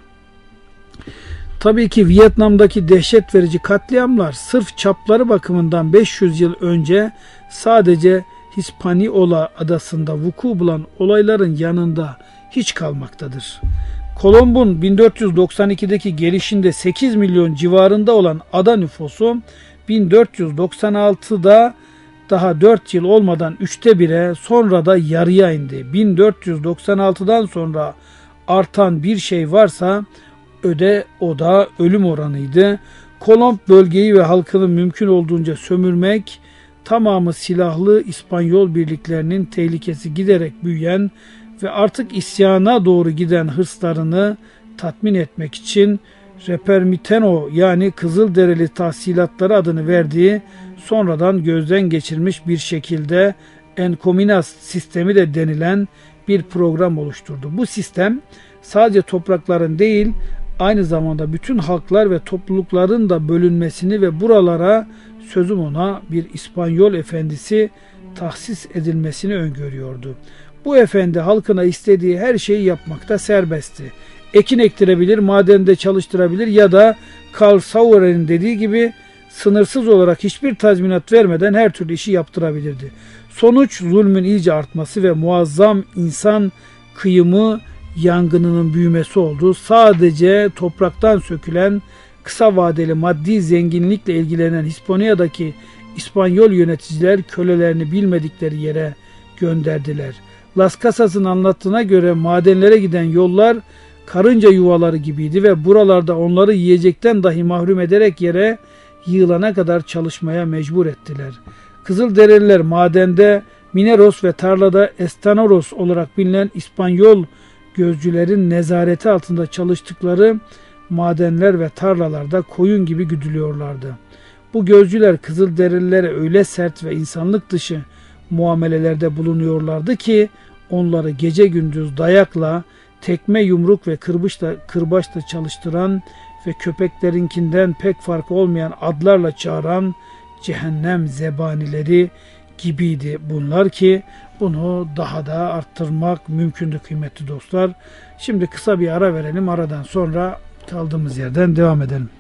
Tabii ki Vietnam'daki dehşet verici katliamlar sırf çapları bakımından beş yüz yıl önce sadece Hispaniola adasında vuku bulan olayların yanında hiç kalmaktadır. Kolomb'un bin dört yüz doksan ikideki gelişinde sekiz milyon civarında olan ada nüfusu bin dört yüz doksan altıda daha dört yıl olmadan üçte bire, sonra da yarıya indi. bin dört yüz doksan altıdan sonra artan bir şey varsa öde o da ölüm oranıydı. Kolomb bölgeyi ve halkını mümkün olduğunca sömürmek, tamamı silahlı İspanyol birliklerinin tehlikesi giderek büyüyen ve artık isyana doğru giden hırslarını tatmin etmek için Repermiteno yani Kızılderili tahsilatları adını verdiği sonradan gözden geçirilmiş bir şekilde Encominas sistemi de denilen bir program oluşturdu. Bu sistem sadece toprakların değil, aynı zamanda bütün halklar ve toplulukların da bölünmesini ve buralara sözüm ona bir İspanyol efendisi tahsis edilmesini öngörüyordu. Bu efendi halkına istediği her şeyi yapmakta serbestti. Ekin ektirebilir, madende çalıştırabilir ya da Karl Sauer'in dediği gibi sınırsız olarak hiçbir tazminat vermeden her türlü işi yaptırabilirdi. Sonuç zulmün iyice artması ve muazzam insan kıyımı yangınının büyümesi oldu. Sadece topraktan sökülen kısa vadeli maddi zenginlikle ilgilenen Hispanya'daki İspanyol yöneticiler kölelerini bilmedikleri yere gönderdiler. Las Casas'ın anlattığına göre madenlere giden yollar karınca yuvaları gibiydi ve buralarda onları yiyecekten dahi mahrum ederek yere yığılana kadar çalışmaya mecbur ettiler. Kızılderililer madende Mineros ve tarlada Estanoros olarak bilinen İspanyol gözcülerin nezareti altında çalıştıkları madenler ve tarlalarda koyun gibi güdülüyorlardı. Bu gözcüler Kızılderililere öyle sert ve insanlık dışı muamelelerde bulunuyorlardı ki onları gece gündüz dayakla, tekme yumruk ve kırbaçla, kırbaçla çalıştıran ve köpeklerinkinden pek farkı olmayan adlarla çağıran cehennem zebanileri gibiydi bunlar ki bunu daha da arttırmak mümkündü kıymetli dostlar. Şimdi kısa bir ara verelim. Aradan sonra kaldığımız yerden devam edelim.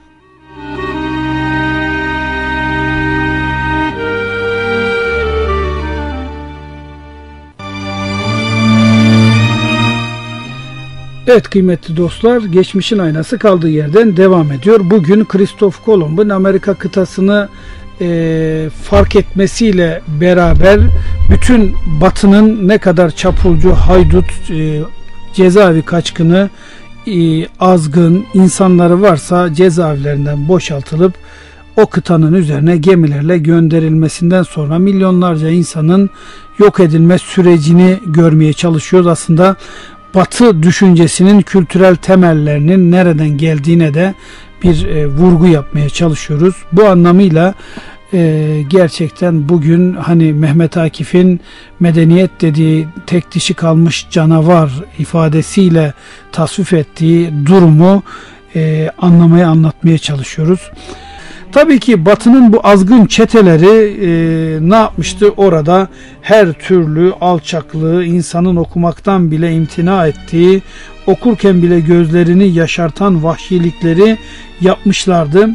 Evet kıymetli dostlar, geçmişin aynası kaldığı yerden devam ediyor. Bugün Christoph Kolomb'un Amerika kıtasını e, fark etmesiyle beraber bütün Batı'nın ne kadar çapulcu, haydut, e, cezaevi kaçkını, e, azgın insanları varsa cezaevlerinden boşaltılıp o kıtanın üzerine gemilerle gönderilmesinden sonra milyonlarca insanın yok edilme sürecini görmeye çalışıyoruz. Aslında Batı düşüncesinin kültürel temellerinin nereden geldiğine de bir e, vurgu yapmaya çalışıyoruz. Bu anlamıyla Ee, gerçekten bugün hani Mehmet Akif'in medeniyet dediği tek dişi kalmış canavar ifadesiyle tasvip ettiği durumu e, anlamaya anlatmaya çalışıyoruz. Tabii ki Batı'nın bu azgın çeteleri e, ne yapmıştı? Orada her türlü alçaklığı, insanın okumaktan bile imtina ettiği, okurken bile gözlerini yaşartan vahşilikleri yapmışlardı.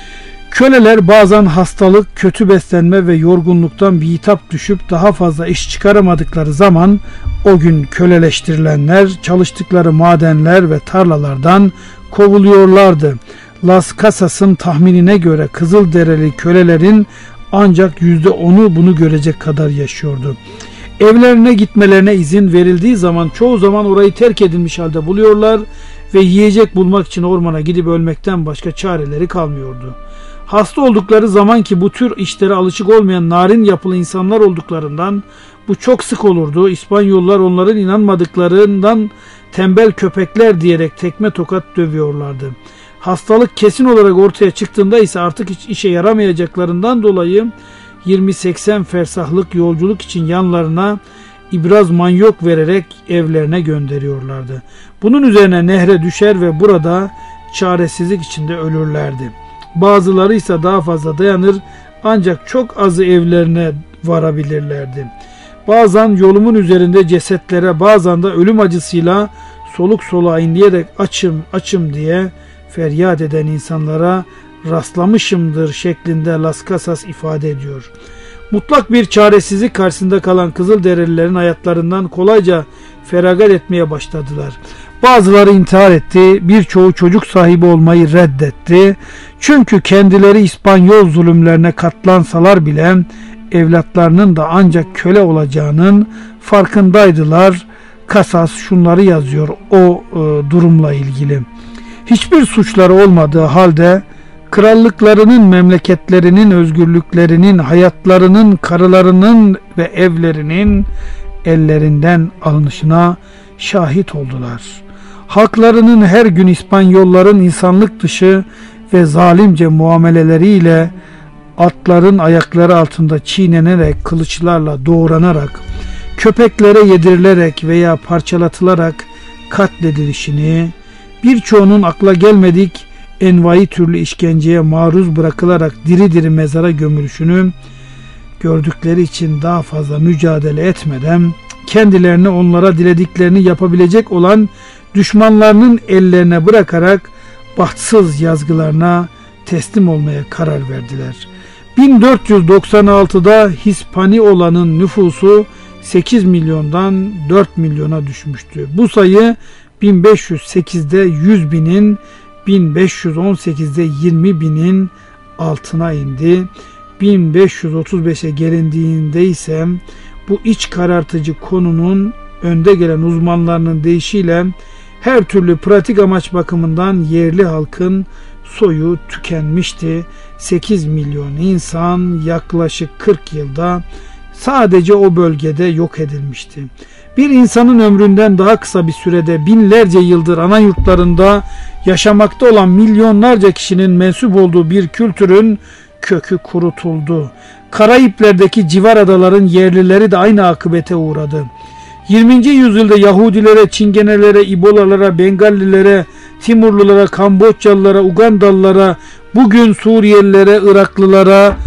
Köleler bazen hastalık, kötü beslenme ve yorgunluktan bitap düşüp daha fazla iş çıkaramadıkları zaman o gün köleleştirilenler çalıştıkları madenler ve tarlalardan kovuluyorlardı. Las Casas'ın tahminine göre Kızılderili kölelerin ancak yüzde onu bunu görecek kadar yaşıyordu. Evlerine gitmelerine izin verildiği zaman çoğu zaman orayı terk edilmiş halde buluyorlar ve yiyecek bulmak için ormana gidip ölmekten başka çareleri kalmıyordu. Hasta oldukları zaman ki bu tür işlere alışık olmayan narin yapılı insanlar olduklarından bu çok sık olurdu. İspanyollar onların inanmadıklarından tembel köpekler diyerek tekme tokat dövüyorlardı. Hastalık kesin olarak ortaya çıktığında ise artık hiç işe yaramayacaklarından dolayı yirmi seksen fersahlık yolculuk için yanlarına ibraz manyok vererek evlerine gönderiyorlardı. Bunun üzerine nehre düşer ve burada çaresizlik içinde ölürlerdi. Bazıları ise daha fazla dayanır ancak çok azı evlerine varabilirlerdi. Bazen yolumun üzerinde cesetlere, bazen de ölüm acısıyla soluk soluğa inleyerek açım açım diye feryat eden insanlara rastlamışımdır şeklinde Las Casas ifade ediyor. Mutlak bir çaresizlik karşısında kalan Kızılderililerin hayatlarından kolayca feragat etmeye başladılar. Bazıları intihar etti, birçoğu çocuk sahibi olmayı reddetti. Çünkü kendileri İspanyol zulümlerine katlansalar bile evlatlarının da ancak köle olacağının farkındaydılar. Casas şunları yazıyor o e, durumla ilgili. Hiçbir suçları olmadığı halde krallıklarının, memleketlerinin, özgürlüklerinin, hayatlarının, karılarının ve evlerinin ellerinden alınışına şahit oldular. Halklarının her gün İspanyolların insanlık dışı ve zalimce muameleleriyle atların ayakları altında çiğnenerek, kılıçlarla doğranarak, köpeklere yedirilerek veya parçalatılarak katledilişini, birçoğunun akla gelmedik envai türlü işkenceye maruz bırakılarak diri diri mezara gömülüşünü gördükleri için daha fazla mücadele etmeden kendilerini onlara dilediklerini yapabilecek olan düşmanlarının ellerine bırakarak bahtsız yazgılarına teslim olmaya karar verdiler. bin dört yüz doksan altıda Hispaniolanın nüfusu sekiz milyondan dört milyona düşmüştü. Bu sayı bin beş yüz sekizde yüz binin, bin beş yüz on sekizde yirmi binin altına indi. bin beş yüz otuz beşe gelindiğinde ise bu iç karartıcı konunun önde gelen uzmanlarının deyişiyle her türlü pratik amaç bakımından yerli halkın soyu tükenmişti. sekiz milyon insan yaklaşık kırk yılda sadece o bölgede yok edilmişti. Bir insanın ömründen daha kısa bir sürede binlerce yıldır ana yurtlarında yaşamakta olan milyonlarca kişinin mensup olduğu bir kültürün kökü kurutuldu. Karayipler'deki civar adaların yerlileri de aynı akıbete uğradı. yirminci yüzyılda Yahudilere, Çingenelere, İbolalara, Bengallilere, Timurlulara, Kamboçyalılara, Ugandalılara, bugün Suriyelilere, Iraklılara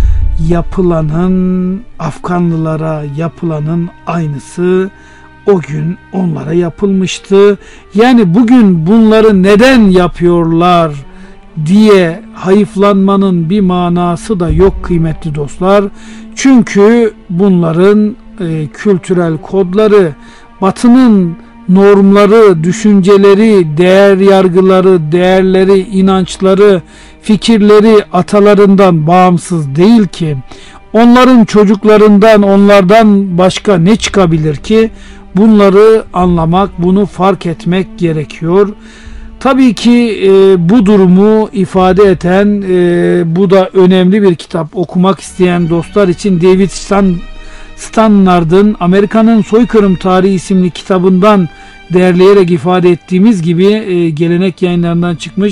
yapılanın, Afganlılara yapılanın aynısı o gün onlara yapılmıştı. Yani bugün bunları neden yapıyorlar diye hayıflanmanın bir manası da yok kıymetli dostlar. Çünkü bunların e, kültürel kodları, Batı'nın normları, düşünceleri, değer yargıları, değerleri, inançları, fikirleri atalarından bağımsız değil ki. Onların çocuklarından, onlardan başka ne çıkabilir ki? Bunları anlamak, bunu fark etmek gerekiyor. Tabii ki e, bu durumu ifade eden, e, bu da önemli bir kitap, okumak isteyen dostlar için David Stan, Stannard'ın Amerika'nın Soykırım Tarihi isimli kitabından derleyerek ifade ettiğimiz gibi e, gelenek yayınlarından çıkmış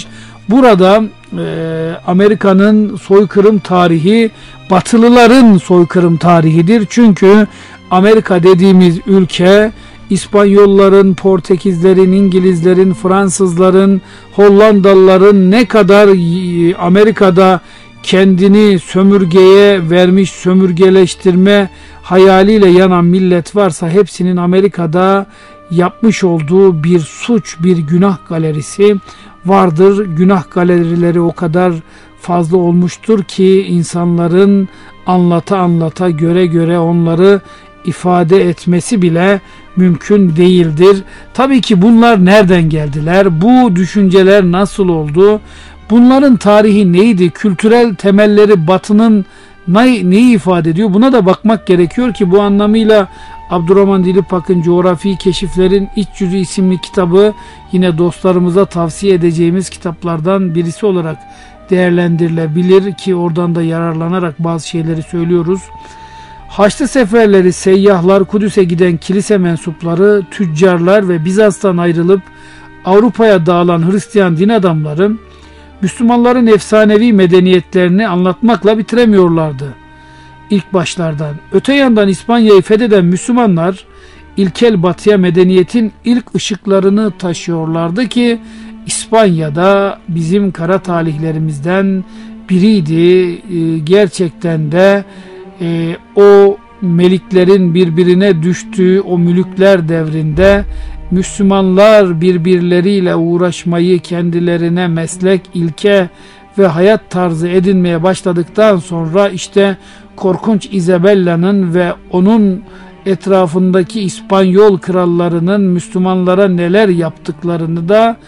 Burada e, Amerika'nın soykırım tarihi Batılıların soykırım tarihidir. Çünkü Amerika dediğimiz ülke İspanyolların, Portekizlerin, İngilizlerin, Fransızların, Hollandalıların ne kadar Amerika'da kendini sömürgeye vermiş, sömürgeleştirme hayaliyle yanan millet varsa hepsinin Amerika'da yapmış olduğu bir suç, bir günah galerisi vardır. Günah galerileri o kadar fazla olmuştur ki insanların anlata anlata, göre göre onları ifade etmesi bile mümkün değildir. Tabii ki bunlar nereden geldiler? Bu düşünceler nasıl oldu? Bunların tarihi neydi? Kültürel temelleri Batı'nın ne, neyi ifade ediyor? Buna da bakmak gerekiyor ki bu anlamıyla Abdurrahman Dilipak'ın Coğrafi Keşiflerin İç Yüzü isimli kitabı yine dostlarımıza tavsiye edeceğimiz kitaplardan birisi olarak değerlendirilebilir ki oradan da yararlanarak bazı şeyleri söylüyoruz. Haçlı seferleri, seyyahlar, Kudüs'e giden kilise mensupları, tüccarlar ve Bizans'tan ayrılıp Avrupa'ya dağılan Hristiyan din adamları Müslümanların efsanevi medeniyetlerini anlatmakla bitiremiyorlardı ilk başlardan. Öte yandan İspanya'yı fetheden Müslümanlar ilkel batıya medeniyetin ilk ışıklarını taşıyorlardı ki İspanya'da bizim kara talihlerimizden biriydi. Gerçekten de e, o meliklerin birbirine düştüğü o mülükler devrinde Müslümanlar birbirleriyle uğraşmayı kendilerine meslek, ilke ve hayat tarzı edinmeye başladıktan sonra işte korkunç Isabella'nın ve onun etrafındaki İspanyol krallarının Müslümanlara neler yaptıklarını da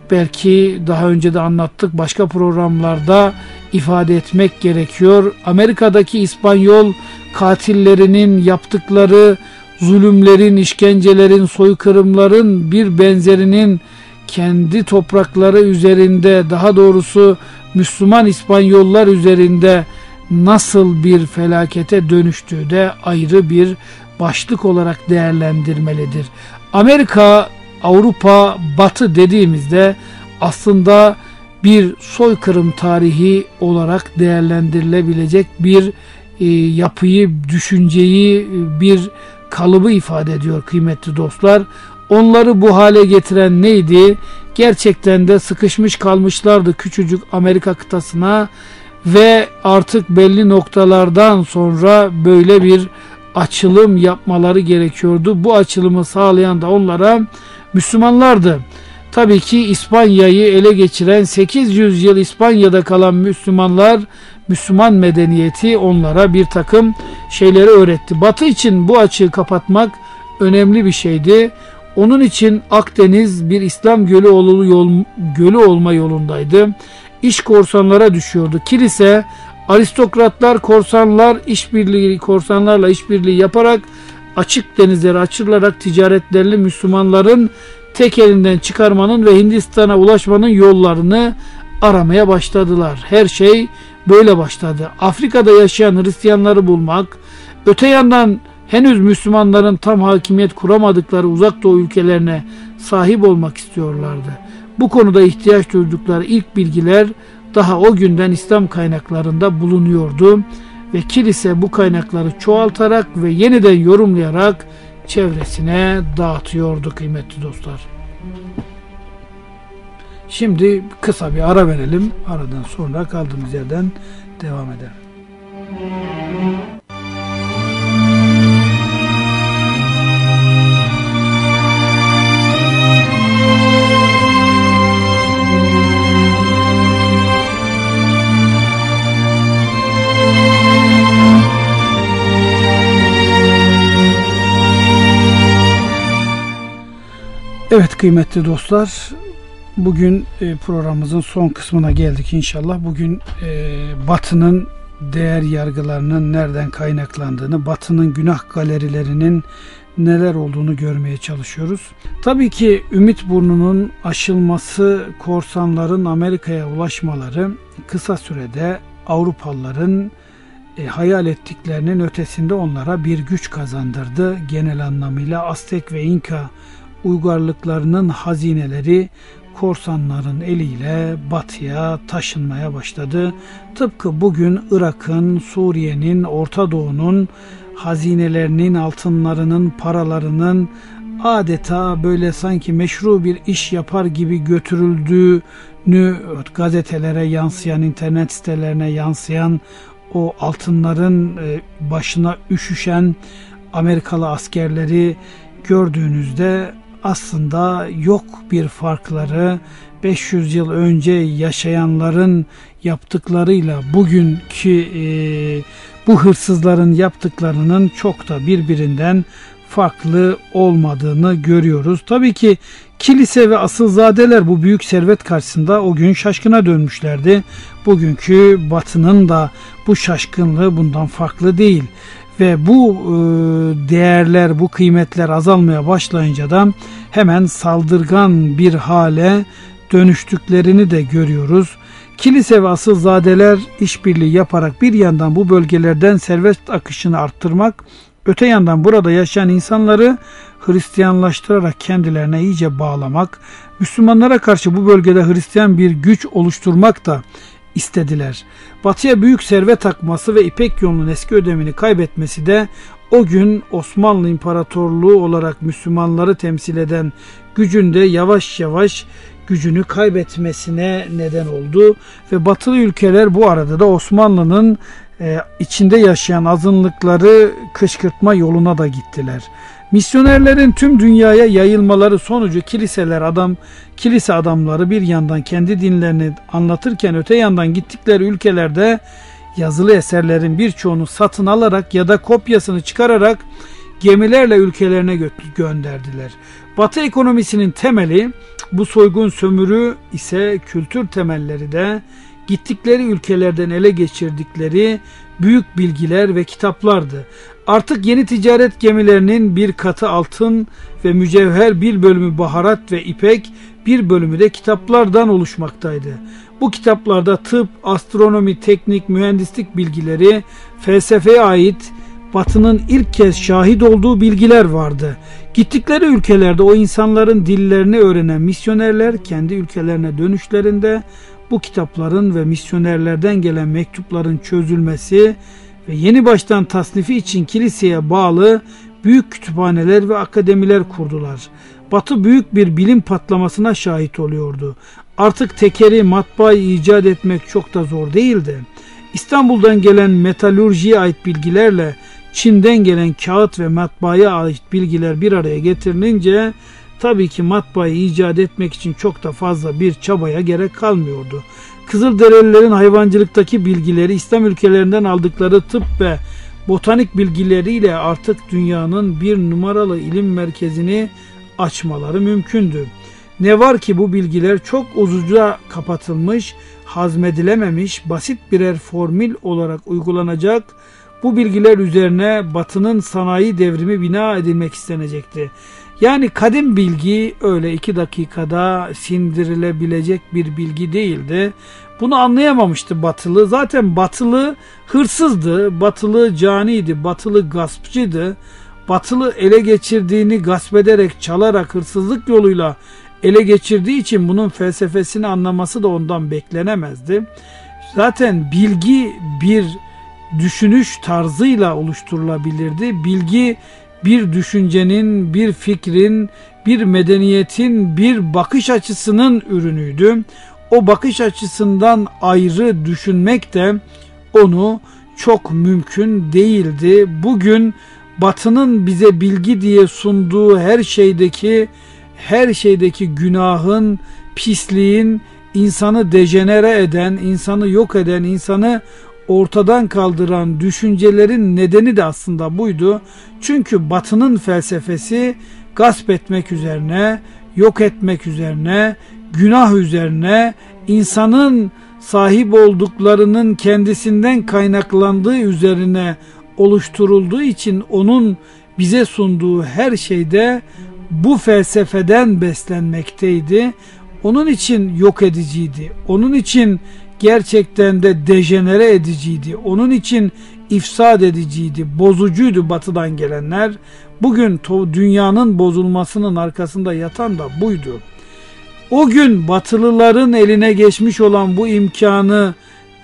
belki daha önce de anlattık, başka programlarda ifade etmek gerekiyor. Amerika'daki İspanyol katillerinin yaptıkları zulümlerin, işkencelerin, soykırımların bir benzerinin kendi toprakları üzerinde, daha doğrusu Müslüman İspanyollar üzerinde nasıl bir felakete dönüştüğü de ayrı bir başlık olarak değerlendirmelidir. Amerika, Avrupa, Batı dediğimizde aslında bir soykırım tarihi olarak değerlendirilebilecek bir e, yapıyı, düşünceyi, bir kalıbı ifade ediyor kıymetli dostlar. Onları bu hale getiren neydi? Gerçekten de sıkışmış kalmışlardı küçücük Amerika kıtasına ve artık belli noktalardan sonra böyle bir açılım yapmaları gerekiyordu. Bu açılımı sağlayan da onlara Müslümanlardı. Tabii ki İspanya'yı ele geçiren sekiz yüz yıl İspanya'da kalan Müslümanlar, Müslüman medeniyeti onlara bir takım şeyleri öğretti. Batı için bu açığı kapatmak önemli bir şeydi. Onun için Akdeniz bir İslam gölü, yol, gölü olma yolundaydı. İş korsanlara düşüyordu. Kilise, aristokratlar, korsanlar işbirliği korsanlarla işbirliği yaparak açık denizleri açılarak ticaretlerini Müslümanların tek elinden çıkarmanın ve Hindistan'a ulaşmanın yollarını aramaya başladılar. Her şey böyle başladı. Afrika'da yaşayan Hristiyanları bulmak, öte yandan henüz Müslümanların tam hakimiyet kuramadıkları uzak doğu ülkelerine sahip olmak istiyorlardı. Bu konuda ihtiyaç duydukları ilk bilgiler daha o günden İslam kaynaklarında bulunuyordu ve kilise bu kaynakları çoğaltarak ve yeniden yorumlayarak çevresine dağıtıyordu kıymetli dostlar. Şimdi kısa bir ara verelim. Aradan sonra kaldığımız yerden devam edelim. Evet kıymetli dostlar, bugün programımızın son kısmına geldik inşallah. Bugün Batı'nın değer yargılarının nereden kaynaklandığını, Batı'nın günah galerilerinin neler olduğunu görmeye çalışıyoruz. Tabii ki Ümit Burnu'nun aşılması, korsanların Amerika'ya ulaşmaları kısa sürede Avrupalıların e, hayal ettiklerinin ötesinde onlara bir güç kazandırdı. Genel anlamıyla Aztek ve İnka uygarlıklarının hazineleri korsanların eliyle batıya taşınmaya başladı. Tıpkı bugün Irak'ın, Suriye'nin, Orta Doğu'nun hazinelerinin, altınlarının, paralarının adeta böyle sanki meşru bir iş yapar gibi götürüldüğünü gazetelere yansıyan, internet sitelerine yansıyan o altınların başına üşüşen Amerikalı askerleri gördüğünüzde aslında yok bir farkları, beş yüz yıl önce yaşayanların yaptıklarıyla bugünkü e, bu hırsızların yaptıklarının çok da birbirinden farklı olmadığını görüyoruz. Tabii ki kilise ve asılzadeler bu büyük servet karşısında o gün şaşkına dönmüşlerdi. Bugünkü Batı'nın da bu şaşkınlığı bundan farklı değil. Ve bu e, değerler, bu kıymetler azalmaya başlayınca da hemen saldırgan bir hale dönüştüklerini de görüyoruz. Kilise ve asılzadeler işbirliği yaparak bir yandan bu bölgelerden servet akışını arttırmak, öte yandan burada yaşayan insanları Hristiyanlaştırarak kendilerine iyice bağlamak, Müslümanlara karşı bu bölgede Hristiyan bir güç oluşturmak da istediler. Batıya büyük servet akması ve İpek yolunun eski ödemini kaybetmesi de o gün Osmanlı İmparatorluğu olarak Müslümanları temsil eden gücün de yavaş yavaş gücünü kaybetmesine neden oldu ve batılı ülkeler bu arada da Osmanlı'nın e, içinde yaşayan azınlıkları kışkırtma yoluna da gittiler. Misyonerlerin tüm dünyaya yayılmaları sonucu kiliseler adam kilise adamları bir yandan kendi dinlerini anlatırken öte yandan gittikleri ülkelerde yazılı eserlerin birçoğunu satın alarak ya da kopyasını çıkararak gemilerle ülkelerine gö- gönderdiler. Batı ekonomisinin temeli, bu soygun sömürü ise kültür temelleri de gittikleri ülkelerden ele geçirdikleri büyük bilgiler ve kitaplardı. Artık yeni ticaret gemilerinin bir katı altın ve mücevher, bir bölümü baharat ve ipek, bir bölümü de kitaplardan oluşmaktaydı. Bu kitaplarda tıp, astronomi, teknik, mühendislik bilgileri, felsefeye ait Batı'nın ilk kez şahit olduğu bilgiler vardı. Gittikleri ülkelerde o insanların dillerini öğrenen misyonerler kendi ülkelerine dönüşlerinde bu kitapların ve misyonerlerden gelen mektupların çözülmesi ve yeni baştan tasnifi için kiliseye bağlı büyük kütüphaneler ve akademiler kurdular. Batı büyük bir bilim patlamasına şahit oluyordu. Artık tekeri, matbaayı icat etmek çok da zor değildi. İstanbul'dan gelen metalurjiye ait bilgilerle Çin'den gelen kağıt ve matbaaya ait bilgiler bir araya getirilince tabii ki matbaayı icat etmek için çok da fazla bir çabaya gerek kalmıyordu. Kızılderililerin hayvancılıktaki bilgileri, İslam ülkelerinden aldıkları tıp ve botanik bilgileriyle artık dünyanın bir numaralı ilim merkezini açmaları mümkündü. Ne var ki bu bilgiler çok uzunca kapatılmış, hazmedilememiş, basit birer formül olarak uygulanacak. Bu bilgiler üzerine Batı'nın sanayi devrimi bina edilmek istenecekti. Yani kadim bilgi öyle iki dakikada sindirilebilecek bir bilgi değildi. Bunu anlayamamıştı Batılı. Zaten Batılı hırsızdı, Batılı caniydi, Batılı gaspçıydı. Batılı ele geçirdiğini gasp ederek, çalarak, hırsızlık yoluyla ele geçirdiği için bunun felsefesini anlaması da ondan beklenemezdi. Zaten bilgi bir düşünüş tarzıyla oluşturulabilirdi. Bilgi bir düşüncenin, bir fikrin, bir medeniyetin, bir bakış açısının ürünüydü. O bakış açısından ayrı düşünmek de onu çok mümkün değildi. Bugün Batı'nın bize bilgi diye sunduğu her şeydeki her şeydeki günahın, pisliğin, insanı dejenere eden, insanı yok eden, insanı ortadan kaldıran düşüncelerin nedeni de aslında buydu. Çünkü Batı'nın felsefesi gasp etmek üzerine, yok etmek üzerine, günah üzerine, insanın sahip olduklarının kendisinden kaynaklandığı üzerine oluşturulduğu için onun bize sunduğu her şeyde bu felsefeden beslenmekteydi. Onun için yok ediciydi. Onun için gerçekten de dejenere ediciydi. Onun için ifsad ediciydi, bozucuydu Batı'dan gelenler. Bugün dünyanın bozulmasının arkasında yatan da buydu. O gün Batılıların eline geçmiş olan bu imkanı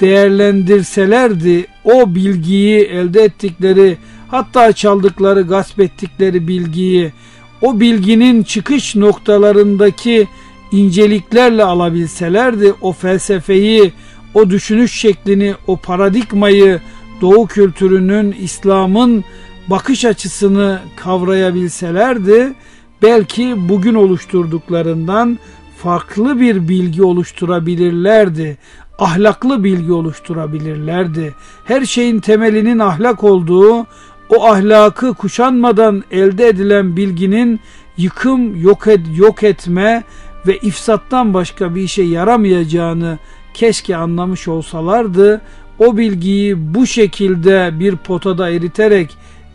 değerlendirselerdi, o bilgiyi elde ettikleri, hatta çaldıkları, gasp ettikleri bilgiyi, o bilginin çıkış noktalarındaki inceliklerle alabilselerdi, o felsefeyi, o düşünüş şeklini, o paradigmayı, Doğu kültürünün, İslam'ın bakış açısını kavrayabilselerdi, belki bugün oluşturduklarından farklı bir bilgi oluşturabilirlerdi. Ahlaklı bilgi oluşturabilirlerdi. Her şeyin temelinin ahlak olduğu, o ahlakı kuşanmadan elde edilen bilginin yıkım, yok, et, yok etme ve ifsattan başka bir işe yaramayacağını keşke anlamış olsalardı. O bilgiyi bu şekilde bir potada eriterek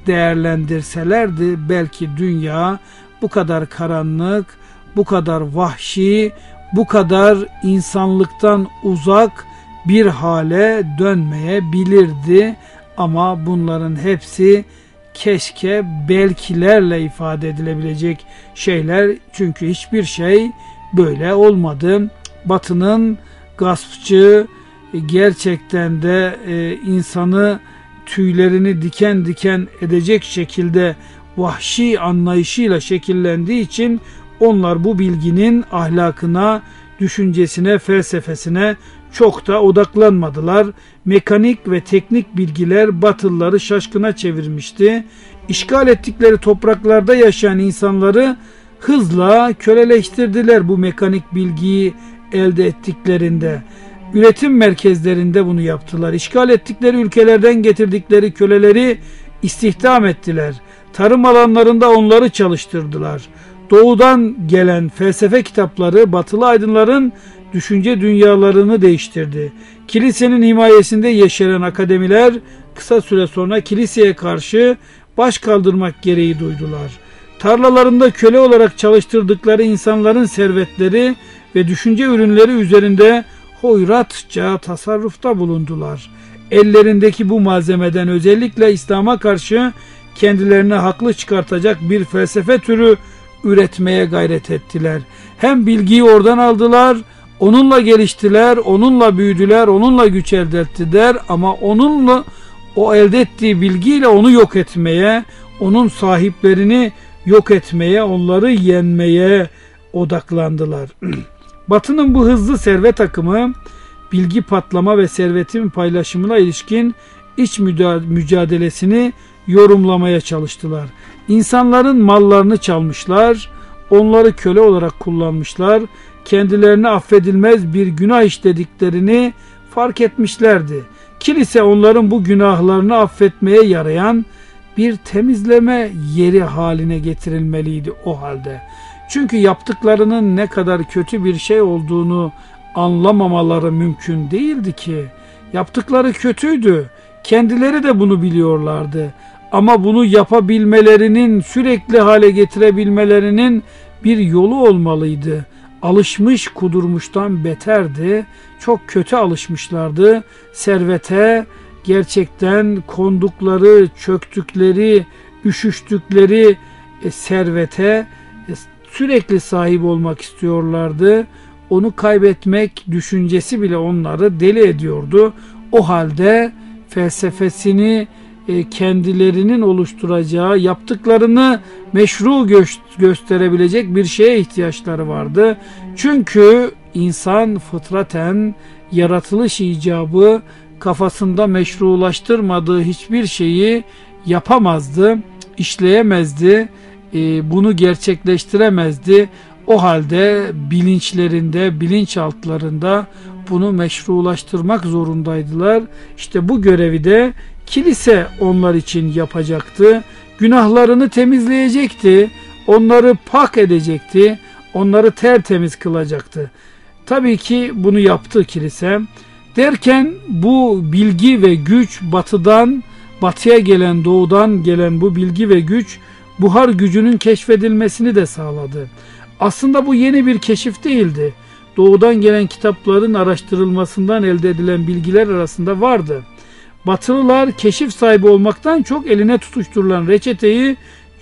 değerlendirselerdi, belki dünya bu kadar karanlık, bu kadar vahşi, bu kadar insanlıktan uzak bir hale dönmeyebilirdi. Ama bunların hepsi keşke belkilerle ifade edilebilecek şeyler. Çünkü hiçbir şey böyle olmadı. Batı'nın gaspçı, gerçekten de e, insanı tüylerini diken diken edecek şekilde vahşi anlayışıyla şekillendiği için onlar bu bilginin ahlakına, düşüncesine, felsefesine çok da odaklanmadılar. Mekanik ve teknik bilgiler Batılıları şaşkına çevirmişti. İşgal ettikleri topraklarda yaşayan insanları hızla köleleştirdiler bu mekanik bilgiyi elde ettiklerinde. Üretim merkezlerinde bunu yaptılar. İşgal ettikleri ülkelerden getirdikleri köleleri istihdam ettiler. Tarım alanlarında onları çalıştırdılar. Doğudan gelen felsefe kitapları Batılı aydınların düşünce dünyalarını değiştirdi. Kilisenin himayesinde yeşeren akademiler kısa süre sonra kiliseye karşı baş kaldırmak gereği duydular. Tarlalarında köle olarak çalıştırdıkları insanların servetleri ve düşünce ürünleri üzerinde hoyratça tasarrufta bulundular. Ellerindeki bu malzemeden özellikle İslam'a karşı kendilerine haklı çıkartacak bir felsefe türü üretmeye gayret ettiler. Hem bilgiyi oradan aldılar, onunla geliştiler, onunla büyüdüler, onunla güç elde ettiler ama onunla, o elde ettiği bilgiyle onu yok etmeye, onun sahiplerini yok etmeye, onları yenmeye odaklandılar. Batı'nın bu hızlı servet akımı, bilgi patlama ve servetin paylaşımına ilişkin iç mücadelesini yorumlamaya çalıştılar. İnsanların mallarını çalmışlar, onları köle olarak kullanmışlar, kendilerine affedilmez bir günah işlediklerini fark etmişlerdi. Kilise onların bu günahlarını affetmeye yarayan bir temizleme yeri haline getirilmeliydi o halde. Çünkü yaptıklarının ne kadar kötü bir şey olduğunu anlamamaları mümkün değildi ki. Yaptıkları kötüydü. Kendileri de bunu biliyorlardı. Ama bunu yapabilmelerinin, sürekli hale getirebilmelerinin bir yolu olmalıydı. Alışmış kudurmuştan beterdi. Çok kötü alışmışlardı. Servete, gerçekten kondukları, çöktükleri, üşüştükleri e, servete e, sürekli sahip olmak istiyorlardı. Onu kaybetmek düşüncesi bile onları deli ediyordu. O halde felsefesini e, kendilerinin oluşturacağı, yaptıklarını meşru gö- gösterebilecek bir şeye ihtiyaçları vardı. Çünkü insan fıtraten yaratılış icabı kafasında meşrulaştırmadığı hiçbir şeyi yapamazdı, işleyemezdi, e, bunu gerçekleştiremezdi. O halde bilinçlerinde, bilinçaltlarında bunu meşrulaştırmak zorundaydılar. İşte bu görevi de kilise onlar için yapacaktı. Günahlarını temizleyecekti, onları pak edecekti, onları tertemiz kılacaktı. Tabii ki bunu yaptı kilise. Derken bu bilgi ve güç batıdan, batıya gelen, doğudan gelen bu bilgi ve güç buhar gücünün keşfedilmesini de sağladı. Aslında bu yeni bir keşif değildi. Doğudan gelen kitapların araştırılmasından elde edilen bilgiler arasında vardı. Batılılar keşif sahibi olmaktan çok eline tutuşturulan reçeteyi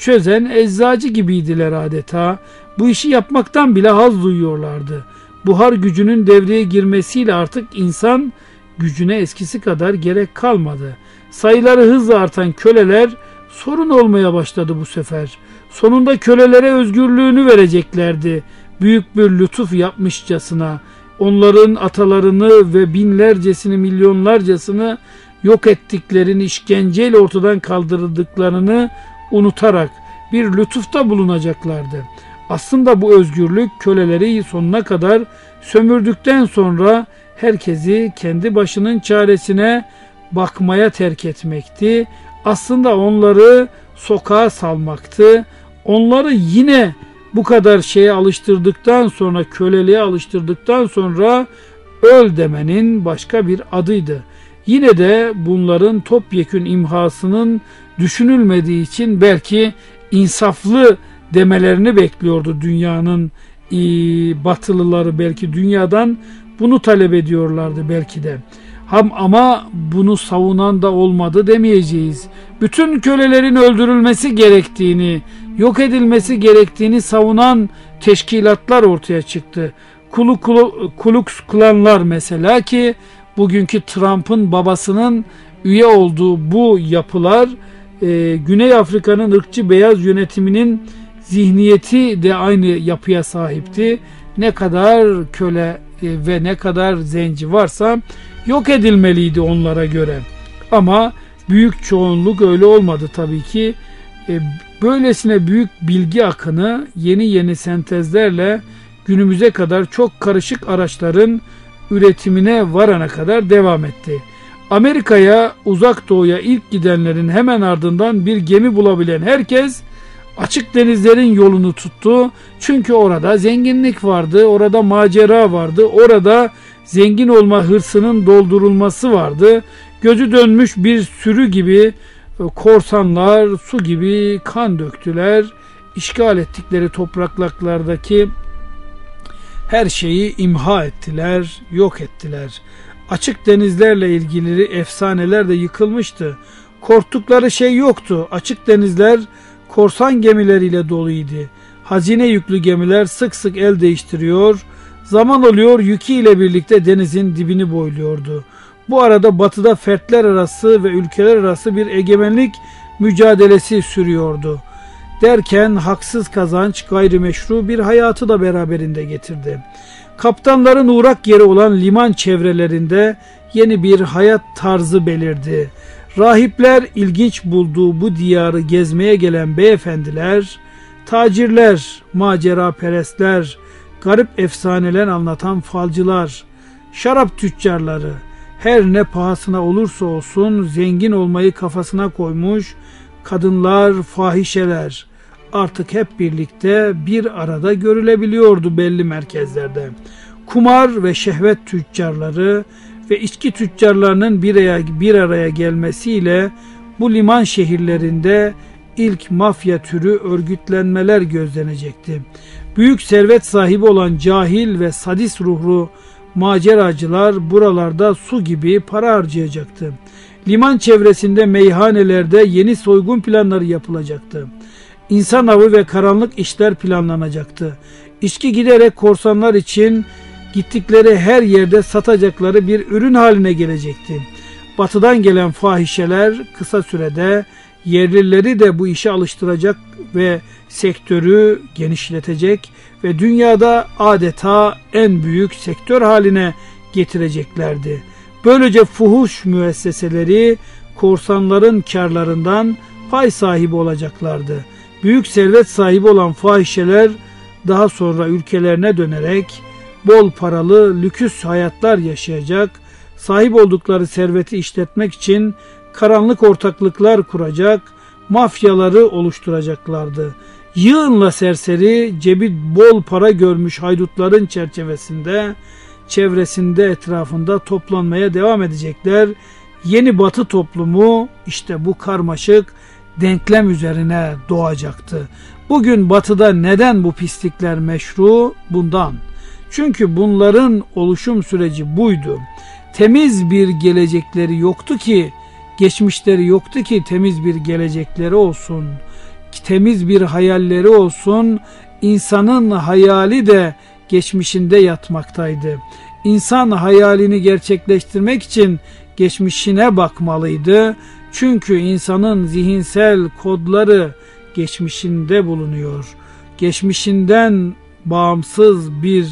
çözen eczacı gibiydiler adeta. Bu işi yapmaktan bile haz duyuyorlardı. Buhar gücünün devreye girmesiyle artık insan gücüne eskisi kadar gerek kalmadı. Sayıları hızla artan köleler sorun olmaya başladı bu sefer. Sonunda kölelere özgürlüğünü vereceklerdi. Büyük bir lütuf yapmışçasına onların atalarını ve binlercesini, milyonlarcasını yok ettiklerini, işkenceyle ortadan kaldırdıklarını unutarak bir lütufta bulunacaklardı. Aslında bu özgürlük köleleri sonuna kadar sömürdükten sonra herkesi kendi başının çaresine bakmaya terk etmekti. Aslında onları sokağa salmaktı. Onları yine bu kadar şeye alıştırdıktan sonra, köleliğe alıştırdıktan sonra öl demenin başka bir adıydı. Yine de bunların topyekün imhasının düşünülmediği için belki insaflı demelerini bekliyordu dünyanın e, batılıları, belki dünyadan bunu talep ediyorlardı belki de. Ham ama bunu savunan da olmadı demeyeceğiz. Bütün kölelerin öldürülmesi gerektiğini, yok edilmesi gerektiğini savunan teşkilatlar ortaya çıktı. Kulu, kulu, Klux Klanlar mesela, ki bugünkü Trump'ın babasının üye olduğu bu yapılar e, Güney Afrika'nın ırkçı beyaz yönetiminin zihniyeti de aynı yapıya sahipti. Ne kadar köle e, ve ne kadar zenci varsa yok edilmeliydi onlara göre. Ama büyük çoğunluk öyle olmadı tabii ki. E, böylesine büyük bilgi akını yeni yeni sentezlerle günümüze kadar çok karışık araçların üretimine varana kadar devam etti. Amerika'ya, Uzak Doğu'ya ilk gidenlerin hemen ardından bir gemi bulabilen herkes açık denizlerin yolunu tuttu. Çünkü orada zenginlik vardı, orada macera vardı, orada zengin olma hırsının doldurulması vardı. Gözü dönmüş bir sürü gibi korsanlar su gibi kan döktüler. İşgal ettikleri topraklardaki her şeyi imha ettiler, yok ettiler. Açık denizlerle ilgili efsaneler de yıkılmıştı. Korktukları şey yoktu. Açık denizler korsan gemileriyle doluydu. Hazine yüklü gemiler sık sık el değiştiriyor. Zaman oluyor yüküyle birlikte denizin dibini boyluyordu. Bu arada batıda fertler arası ve ülkeler arası bir egemenlik mücadelesi sürüyordu. Derken haksız kazanç gayrimeşru bir hayatı da beraberinde getirdi. Kaptanların uğrak yeri olan liman çevrelerinde yeni bir hayat tarzı belirdi. Rahipler ilginç bulduğu bu diyarı gezmeye gelen beyefendiler, tacirler, maceraperestler, garip efsaneler anlatan falcılar, şarap tüccarları, her ne pahasına olursa olsun zengin olmayı kafasına koymuş kadınlar, fahişeler artık hep birlikte bir arada görülebiliyordu belli merkezlerde. Kumar ve şehvet tüccarları ve içki tüccarlarının bir araya, bir araya gelmesiyle bu liman şehirlerinde ilk mafya türü örgütlenmeler gözlenecekti. Büyük servet sahibi olan cahil ve sadist ruhlu maceracılar buralarda su gibi para harcayacaktı. Liman çevresinde meyhanelerde yeni soygun planları yapılacaktı. İnsan avı ve karanlık işler planlanacaktı. İçki giderek korsanlar için gittikleri her yerde satacakları bir ürün haline gelecekti. Batıdan gelen fahişeler kısa sürede yerlileri de bu işe alıştıracak ve sektörü genişletecek ve dünyada adeta en büyük sektör haline getireceklerdi. Böylece fuhuş müesseseleri korsanların karlarından pay sahibi olacaklardı. Büyük servet sahibi olan fahişeler daha sonra ülkelerine dönerek bol paralı lüküs hayatlar yaşayacak, sahip oldukları serveti işletmek için karanlık ortaklıklar kuracak, mafyaları oluşturacaklardı. Yığınla serseri, cebi bol para görmüş haydutların çerçevesinde, çevresinde, etrafında toplanmaya devam edecekler. Yeni Batı toplumu işte bu karmaşık denklem üzerine doğacaktı. Bugün Batı'da neden bu pislikler meşru? Bundan. Çünkü bunların oluşum süreci buydu. Temiz bir gelecekleri yoktu ki, geçmişleri yoktu ki temiz bir gelecekleri olsun. temiz bir hayalleri olsun. İnsanın hayali de geçmişinde yatmaktaydı. İnsan hayalini gerçekleştirmek için geçmişine bakmalıydı. Çünkü insanın zihinsel kodları geçmişinde bulunuyor. Geçmişinden bağımsız bir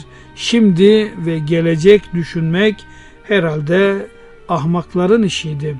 şimdi ve gelecek düşünmek herhalde ahmakların işiydi.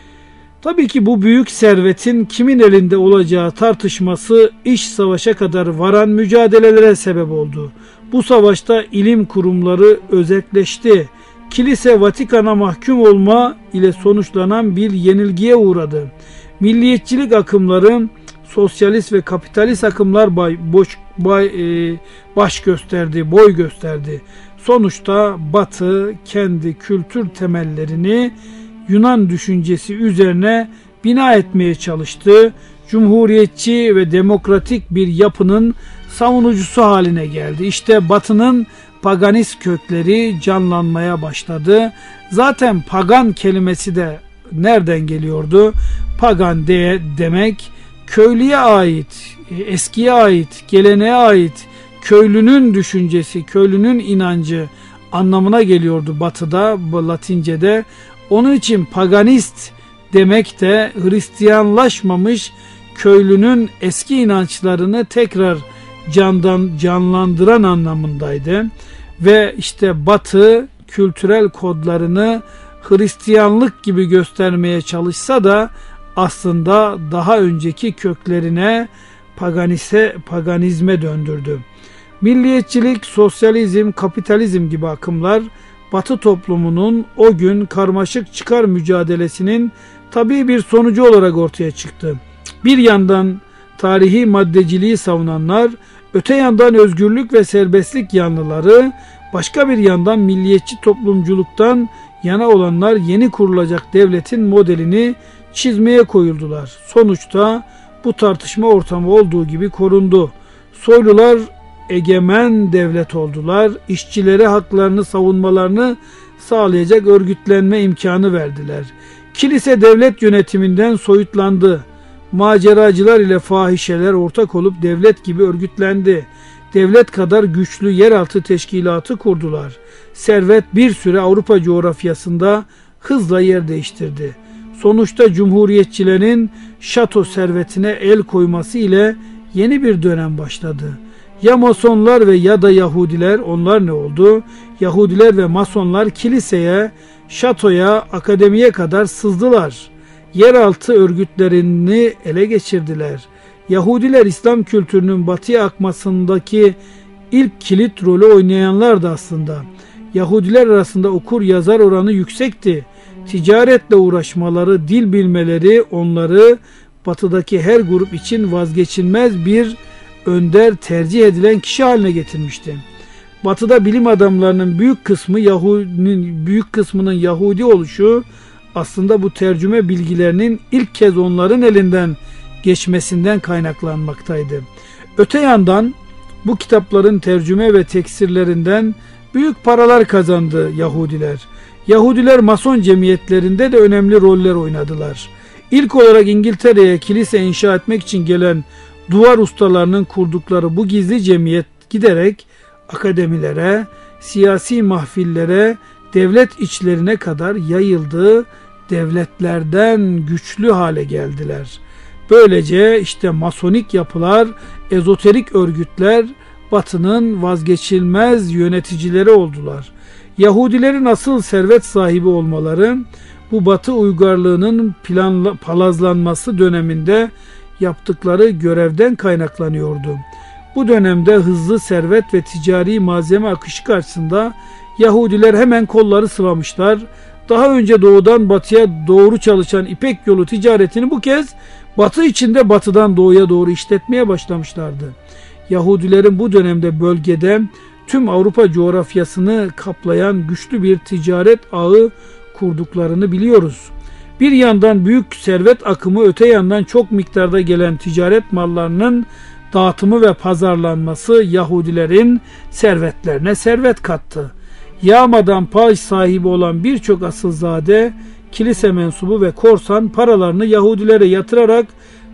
Tabii ki bu büyük servetin kimin elinde olacağı tartışması iç savaşa kadar varan mücadelelere sebep oldu. Bu savaşta ilim kurumları özelleşti. Kilise Vatikan'a mahkum olma ile sonuçlanan bir yenilgiye uğradı. Milliyetçilik akımları, sosyalist ve kapitalist akımlar bay, boş, bay, e, baş gösterdi, boy gösterdi. Sonuçta Batı kendi kültür temellerini Yunan düşüncesi üzerine bina etmeye çalıştı. Cumhuriyetçi ve demokratik bir yapının savunucusu haline geldi. İşte Batı'nın paganist kökleri canlanmaya başladı. Zaten pagan kelimesi de nereden geliyordu? Pagan de demek köylüye ait, eskiye ait, geleneğe ait, köylünün düşüncesi, köylünün inancı anlamına geliyordu Batı'da, Latince'de. Onun için paganist demek de Hristiyanlaşmamış köylünün eski inançlarını tekrar candan canlandıran anlamındaydı. Ve işte Batı kültürel kodlarını Hristiyanlık gibi göstermeye çalışsa da aslında daha önceki köklerine paganise, paganizme döndürdü. Milliyetçilik, sosyalizm, kapitalizm gibi akımlar Batı toplumunun o gün karmaşık çıkar mücadelesinin tabii bir sonucu olarak ortaya çıktı. Bir yandan tarihi maddeciliği savunanlar, öte yandan özgürlük ve serbestlik yanlıları, başka bir yandan milliyetçi toplumculuktan yana olanlar yeni kurulacak devletin modelini çizmeye koyuldular. Sonuçta bu tartışma ortamı olduğu gibi korundu. Soylular egemen devlet oldular. İşçilere haklarını savunmalarını sağlayacak örgütlenme imkanı verdiler. Kilise devlet yönetiminden soyutlandı. Maceracılar ile fahişeler ortak olup devlet gibi örgütlendi. Devlet kadar güçlü yeraltı teşkilatı kurdular. Servet bir süre Avrupa coğrafyasında hızla yer değiştirdi. Sonuçta cumhuriyetçilerin şato servetine el koyması ile yeni bir dönem başladı. Ya Masonlar ve ya da Yahudiler, onlar ne oldu? Yahudiler ve Masonlar kiliseye, şatoya, akademiye kadar sızdılar. Yeraltı örgütlerini ele geçirdiler. Yahudiler İslam kültürünün batıya akmasındaki ilk kilit rolü oynayanlardı aslında. Yahudiler arasında okur yazar oranı yüksekti. Ticaretle uğraşmaları, dil bilmeleri onları batıdaki her grup için vazgeçilmez bir önder, tercih edilen kişi haline getirmişti. Batı'da bilim adamlarının büyük kısmı Yahudinin büyük kısmının Yahudi oluşu aslında bu tercüme bilgilerinin ilk kez onların elinden geçmesinden kaynaklanmaktaydı. Öte yandan bu kitapların tercüme ve teksirlerinden büyük paralar kazandı Yahudiler. Yahudiler Mason cemiyetlerinde de önemli roller oynadılar. İlk olarak İngiltere'ye kilise inşa etmek için gelen duvar ustalarının kurdukları bu gizli cemiyet giderek akademilere, siyasi mahfillere, devlet içlerine kadar yayıldı. Devletlerden güçlü hale geldiler. Böylece işte masonik yapılar, ezoterik örgütler Batı'nın vazgeçilmez yöneticileri oldular. Yahudilerin asıl servet sahibi olmaları bu Batı uygarlığının planla, palazlanması döneminde yaptıkları görevden kaynaklanıyordu. Bu dönemde hızlı servet ve ticari malzeme akışı karşısında Yahudiler hemen kolları sıvamışlar. Daha önce doğudan batıya doğru çalışan İpek yolu ticaretini bu kez batı içinde batıdan doğuya doğru işletmeye başlamışlardı. Yahudilerin bu dönemde bölgede tüm Avrupa coğrafyasını kaplayan güçlü bir ticaret ağı kurduklarını biliyoruz. Bir yandan büyük servet akımı, öte yandan çok miktarda gelen ticaret mallarının dağıtımı ve pazarlanması Yahudilerin servetlerine servet kattı. Yağmadan pay sahibi olan birçok asılzade, kilise mensubu ve korsan paralarını Yahudilere yatırarak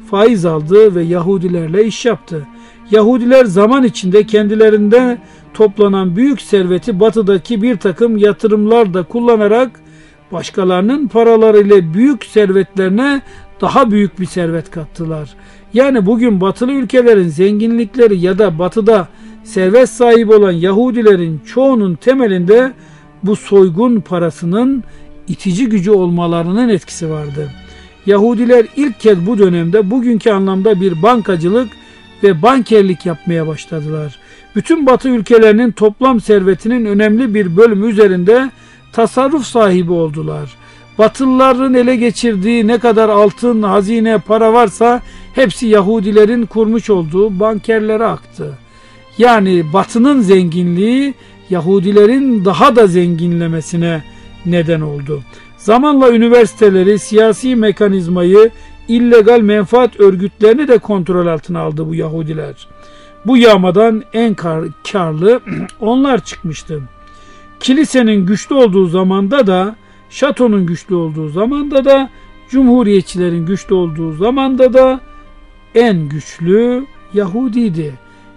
faiz aldı ve Yahudilerle iş yaptı. Yahudiler zaman içinde kendilerinde toplanan büyük serveti batıdaki bir takım yatırımlarda kullanarak başkalarının paralarıyla büyük servetlerine daha büyük bir servet kattılar. Yani bugün batılı ülkelerin zenginlikleri ya da batıda servet sahibi olan Yahudilerin çoğunun temelinde bu soygun parasının itici gücü olmalarının etkisi vardı. Yahudiler ilk kez bu dönemde bugünkü anlamda bir bankacılık ve bankerlik yapmaya başladılar. Bütün Batı ülkelerinin toplam servetinin önemli bir bölümü üzerinde tasarruf sahibi oldular. Batılıların ele geçirdiği ne kadar altın, hazine, para varsa hepsi Yahudilerin kurmuş olduğu bankerlere aktı. Yani Batı'nın zenginliği Yahudilerin daha da zenginlemesine neden oldu. Zamanla üniversiteleri, siyasi mekanizmayı, illegal menfaat örgütlerini de kontrol altına aldı bu Yahudiler. Bu yağmadan en kar, karlı onlar çıkmıştı. Kilisenin güçlü olduğu zamanda da, şatonun güçlü olduğu zamanda da, cumhuriyetçilerin güçlü olduğu zamanda da en güçlü Yahudiydi.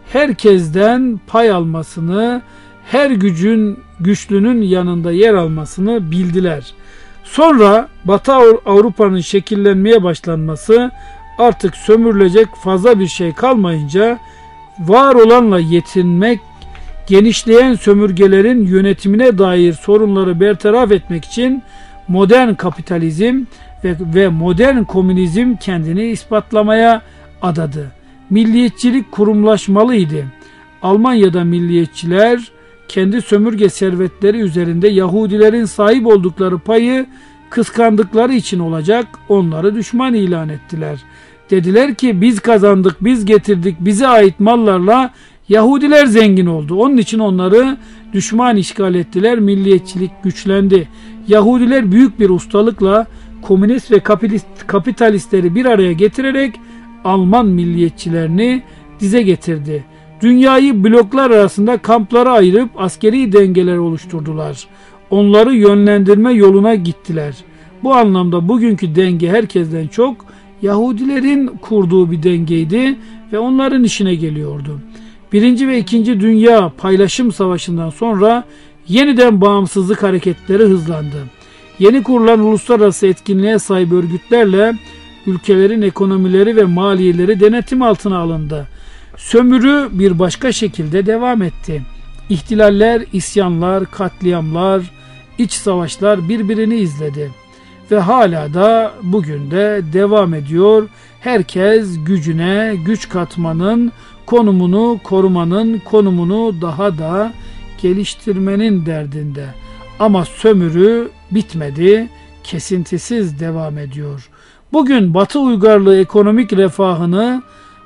Herkesten pay almasını, her gücün güçlünün yanında yer almasını bildiler. Sonra Batı Avrupa'nın şekillenmeye başlanması, artık sömürülecek fazla bir şey kalmayınca var olanla yetinmek, genişleyen sömürgelerin yönetimine dair sorunları bertaraf etmek için modern kapitalizm ve, ve modern komünizm kendini ispatlamaya adadı. Milliyetçilik kurumlaşmalıydı. Almanya'da milliyetçiler kendi sömürge servetleri üzerinde Yahudilerin sahip oldukları payı kıskandıkları için olacak, onları düşman ilan ettiler. Dediler ki biz kazandık, biz getirdik, bize ait mallarla Yahudiler zengin oldu. Onun için onları düşman işgal ettiler, milliyetçilik güçlendi. Yahudiler büyük bir ustalıkla komünist ve kapitalistleri bir araya getirerek Alman milliyetçilerini dize getirdi. Dünyayı bloklar arasında kamplara ayırıp askeri dengeler oluşturdular. Onları yönlendirme yoluna gittiler. Bu anlamda bugünkü denge herkesten çok Yahudilerin kurduğu bir dengeydi ve onların işine geliyordu. Birinci ve ikinci Dünya Paylaşım Savaşı'ndan sonra yeniden bağımsızlık hareketleri hızlandı. Yeni kurulan uluslararası etkinliğe sahip örgütlerle ülkelerin ekonomileri ve maliyeleri denetim altına alındı. Sömürü bir başka şekilde devam etti. İhtilaller, isyanlar, katliamlar, iç savaşlar birbirini izledi. Ve hala da bugün de devam ediyor. Herkes gücüne güç katmanın, konumunu korumanın, konumunu daha da geliştirmenin derdinde. Ama sömürü bitmedi, kesintisiz devam ediyor. Bugün Batı uygarlığı ekonomik refahını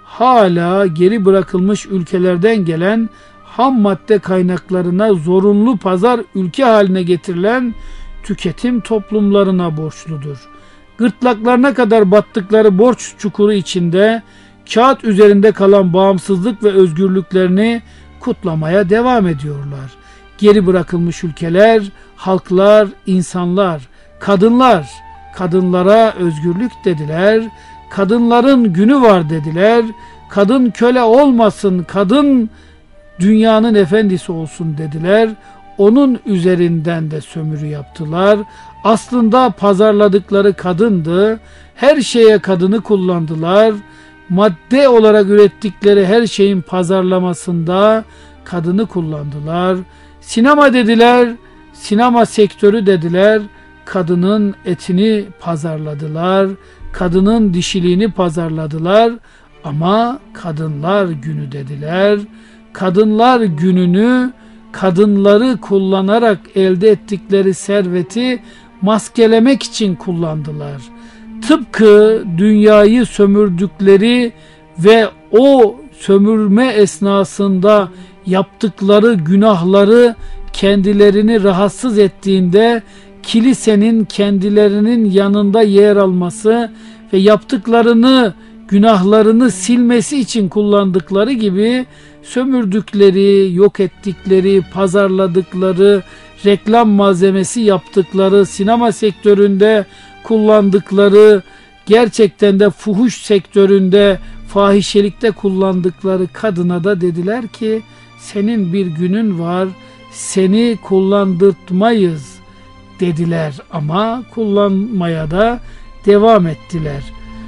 hala geri bırakılmış ülkelerden gelen ham madde kaynaklarına zorunlu pazar ülke haline getirilen tüketim toplumlarına borçludur. Gırtlaklarına kadar battıkları borç çukuru içinde kağıt üzerinde kalan bağımsızlık ve özgürlüklerini kutlamaya devam ediyorlar. Geri bırakılmış ülkeler, halklar, insanlar, kadınlar, kadınlara özgürlük dediler, kadınların günü var dediler, kadın köle olmasın, kadın dünyanın efendisi olsun dediler. Onun üzerinden de sömürü yaptılar. Aslında pazarladıkları kadındı. Her şeye kadını kullandılar. Madde olarak ürettikleri her şeyin pazarlamasında kadını kullandılar. Sinema dediler, sinema sektörü dediler. Kadının etini pazarladılar. Kadının dişiliğini pazarladılar. Ama Kadınlar Günü dediler. Kadınlar Günü'nü kadınları kullanarak elde ettikleri serveti maskelemek için kullandılar. Tıpkı dünyayı sömürdükleri ve o sömürme esnasında yaptıkları günahları kendilerini rahatsız ettiğinde kilisenin kendilerinin yanında yer alması ve yaptıklarını, günahlarını silmesi için kullandıkları gibi sömürdükleri, yok ettikleri, pazarladıkları, reklam malzemesi yaptıkları, sinema sektöründe kullandıkları, gerçekten de fuhuş sektöründe, fahişelikte kullandıkları kadına da dediler ki senin bir günün var, seni kullandırtmayız dediler ama kullanmaya da devam ettiler.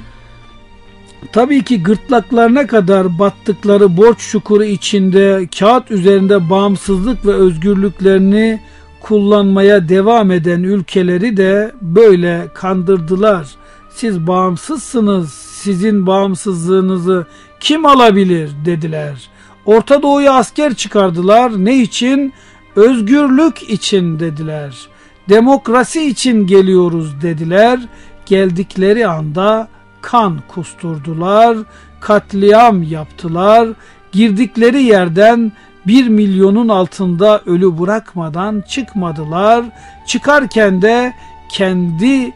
Tabii ki gırtlaklarına kadar battıkları borç çukuru içinde kağıt üzerinde bağımsızlık ve özgürlüklerini kullanmaya devam eden ülkeleri de böyle kandırdılar. Siz bağımsızsınız, sizin bağımsızlığınızı kim alabilir dediler. Orta Doğu'ya asker çıkardılar. Ne için? Özgürlük için dediler. Demokrasi için geliyoruz dediler. Geldikleri anda kan kusturdular, katliam yaptılar. Girdikleri yerden bir milyonun altında ölü bırakmadan çıkmadılar. Çıkarken de kendi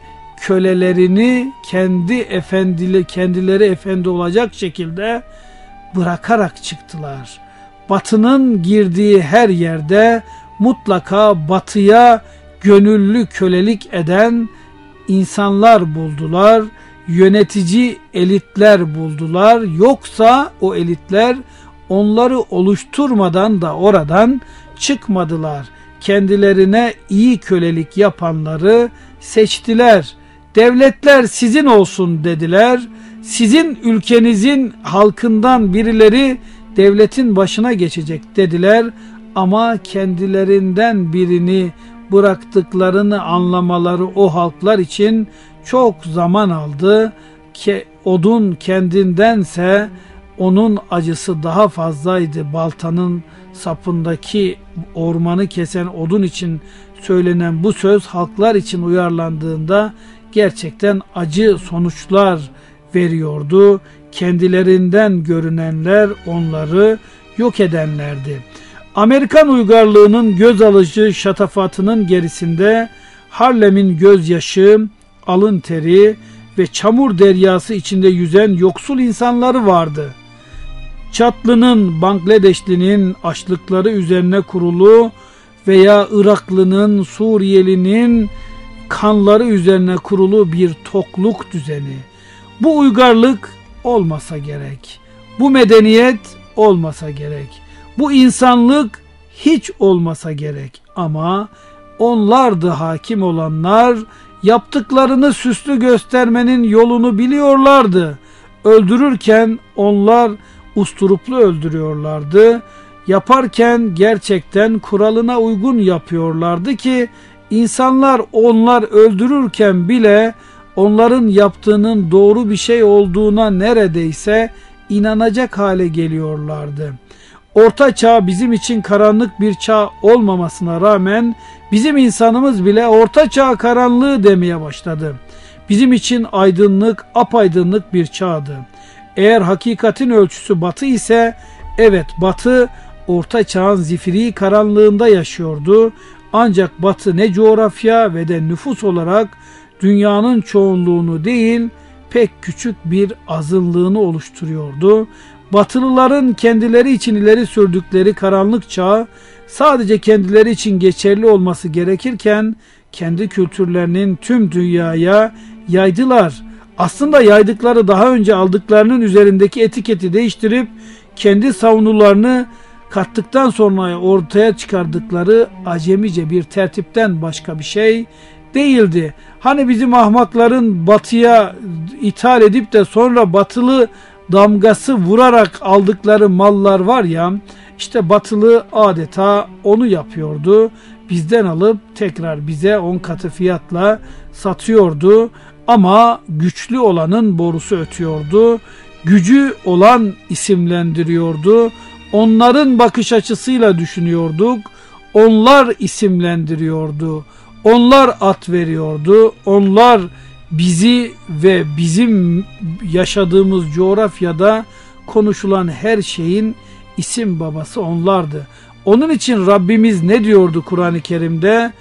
kölelerini kendi efendili, kendileri efendi olacak şekilde bırakarak çıktılar. Batı'nın girdiği her yerde mutlaka Batı'ya gönüllü kölelik eden insanlar buldular. Yönetici elitler buldular. Yoksa o elitler onları oluşturmadan da oradan çıkmadılar. Kendilerine iyi kölelik yapanları seçtiler. Devletler sizin olsun dediler. Sizin ülkenizin halkından birileri devletin başına geçecek dediler. Ama kendilerinden birini bıraktıklarını anlamaları o halklar için çok zaman aldı. Ki odun kendindense onun acısı daha fazlaydı. Baltanın sapındaki ormanı kesen odun için söylenen bu söz halklar için uyarlandığında gerçekten acı sonuçlar veriyordu. Kendilerinden görünenler onları yok edenlerdi. Amerikan uygarlığının göz alıcı şatafatının gerisinde Harlem'in gözyaşı, alın teri ve çamur deryası içinde yüzen yoksul insanları vardı. Çatlı'nın, Bangladeşli'nin açlıkları üzerine kurulu veya Iraklı'nın, Suriyeli'nin kanları üzerine kurulu bir tokluk düzeni. Bu uygarlık olmasa gerek. Bu medeniyet olmasa gerek. Bu insanlık hiç olmasa gerek. Ama onlardı hakim olanlar, yaptıklarını süslü göstermenin yolunu biliyorlardı. Öldürürken onlar usturuplu öldürüyorlardı. Yaparken gerçekten kuralına uygun yapıyorlardı ki insanlar onlar öldürürken bile onların yaptığının doğru bir şey olduğuna neredeyse inanacak hale geliyorlardı. Orta Çağ bizim için karanlık bir çağ olmamasına rağmen bizim insanımız bile Orta Çağ karanlığı demeye başladı. Bizim için aydınlık, apaydınlık bir çağdı. Eğer hakikatin ölçüsü Batı ise, evet Batı Orta Çağ'ın zifiri karanlığında yaşıyordu. Ancak Batı ne coğrafya ve de nüfus olarak dünyanın çoğunluğunu değil, pek küçük bir azınlığını oluşturuyordu. Batılıların kendileri için ileri sürdükleri karanlık çağ sadece kendileri için geçerli olması gerekirken kendi kültürlerinin tüm dünyaya yaydılar. Aslında yaydıkları daha önce aldıklarının üzerindeki etiketi değiştirip kendi savunularını kattıktan sonra ortaya çıkardıkları acemice bir tertipten başka bir şey değildi. Hani bizim ahmakların batıya ithal edip de sonra batılı damgası vurarak aldıkları mallar var ya, işte batılı adeta onu yapıyordu. Bizden alıp tekrar bize on katı fiyatla satıyordu. Ama güçlü olanın borusu ötüyordu. Gücü olan isimlendiriyordu. Onların bakış açısıyla düşünüyorduk. Onlar isimlendiriyordu. Onlar at veriyordu. Onlar bizi ve bizim yaşadığımız coğrafyada konuşulan her şeyin isim babası onlardı. Onun için Rabbimiz ne diyordu Kur'an-ı Kerim'de?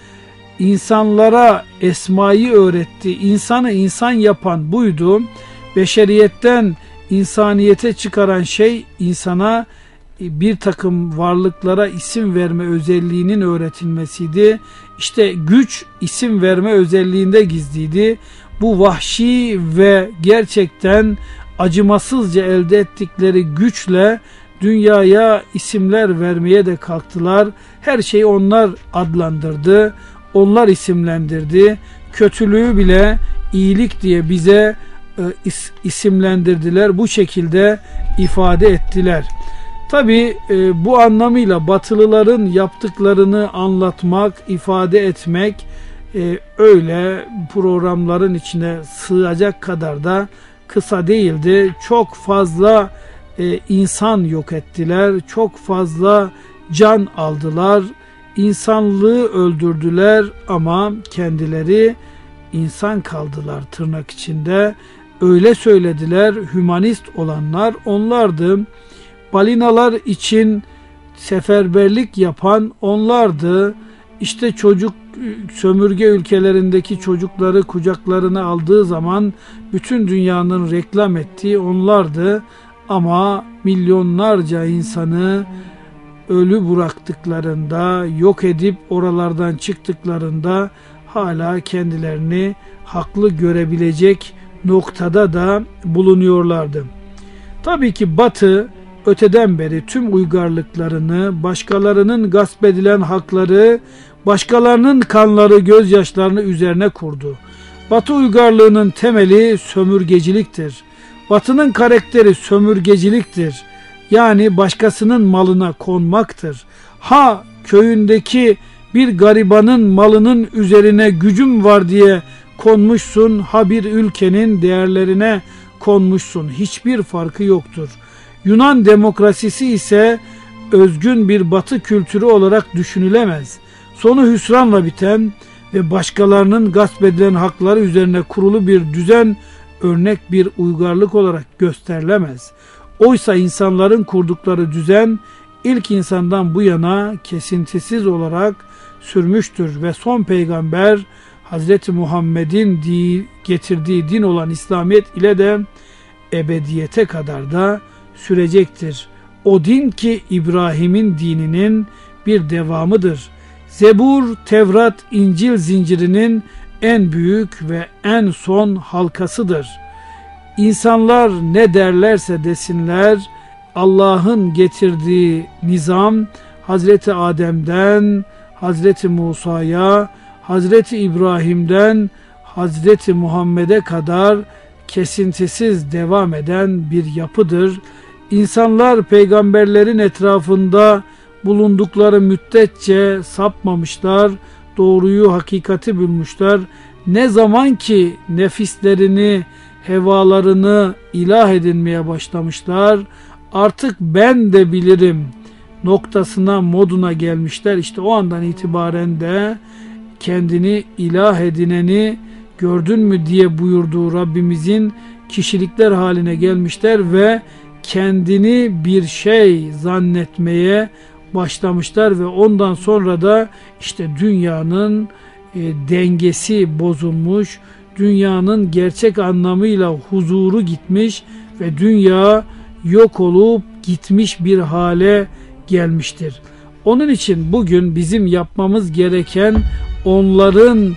İnsanlara esmayı öğretti. İnsanı insan yapan buydu. Beşeriyetten insaniyete çıkaran şey insana bir takım varlıklara isim verme özelliğinin öğretilmesiydi. İşte güç isim verme özelliğinde gizliydi. bu vahşi ve gerçekten acımasızca elde ettikleri güçle dünyaya isimler vermeye de kalktılar. Her şeyi onlar adlandırdı, onlar isimlendirdi. Kötülüğü bile iyilik diye bize e, is, isimlendirdiler. Bu şekilde ifade ettiler. Tabi e, bu anlamıyla Batılıların yaptıklarını anlatmak, ifade etmek e, öyle programların içine sığacak kadar da kısa değildi. Çok fazla e, insan yok ettiler. Çok fazla can aldılar. İnsanlığı öldürdüler ama kendileri insan kaldılar tırnak içinde. Öyle söylediler. Hümanist olanlar onlardı. Balinalar için seferberlik yapan onlardı. İşte çocuk sömürge ülkelerindeki çocukları kucaklarına aldığı zaman bütün dünyanın reklam ettiği onlardı. Ama milyonlarca insanı ölü bıraktıklarında, yok edip oralardan çıktıklarında hala kendilerini haklı görebilecek noktada da bulunuyorlardı. Tabii ki Batı öteden beri tüm uygarlıklarını, başkalarının gasp edilen hakları, başkalarının kanları, gözyaşlarını üzerine kurdu. Batı uygarlığının temeli sömürgeciliktir. Batı'nın karakteri sömürgeciliktir. Yani başkasının malına konmaktır. Ha köyündeki bir garibanın malının üzerine gücüm var diye konmuşsun, ha bir ülkenin değerlerine konmuşsun. Hiçbir farkı yoktur. Yunan demokrasisi ise özgün bir Batı kültürü olarak düşünülemez. Sonu hüsranla biten ve başkalarının gasp edilen hakları üzerine kurulu bir düzen örnek bir uygarlık olarak gösterilemez. Oysa insanların kurdukları düzen ilk insandan bu yana kesintisiz olarak sürmüştür ve son peygamber Hazreti Muhammed'in getirdiği din olan İslamiyet ile de ebediyete kadar da sürecektir. O din ki İbrahim'in dininin bir devamıdır. Zebur, Tevrat, İncil zincirinin en büyük ve en son halkasıdır. İnsanlar ne derlerse desinler, Allah'ın getirdiği nizam Hazreti Adem'den Hazreti Musa'ya, Hazreti İbrahim'den Hazreti Muhammed'e kadar kesintisiz devam eden bir yapıdır. İnsanlar peygamberlerin etrafında bulundukları müddetçe sapmamışlar, doğruyu, hakikati bulmuşlar. Ne zaman ki nefislerini, hevalarını ilah edinmeye başlamışlar, artık ben de bilirim noktasına, moduna gelmişler. İşte o andan itibaren de kendini ilah edineni gördün mü diye buyurduğu Rabbimizin kişilikler haline gelmişler ve kendini bir şey zannetmeye başlamışlar ve ondan sonra da işte dünyanın e, dengesi bozulmuş, dünyanın gerçek anlamıyla huzuru gitmiş ve dünya yok olup gitmiş bir hale gelmiştir. Onun için bugün bizim yapmamız gereken onların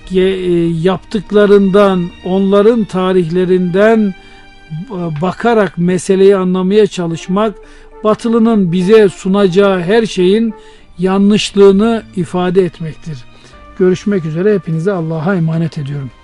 yaptıklarından, onların tarihlerinden bakarak meseleyi anlamaya çalışmak, Batılı'nın bize sunacağı her şeyin yanlışlığını ifade etmektir. Görüşmek üzere, hepinize Allah'a emanet ediyorum.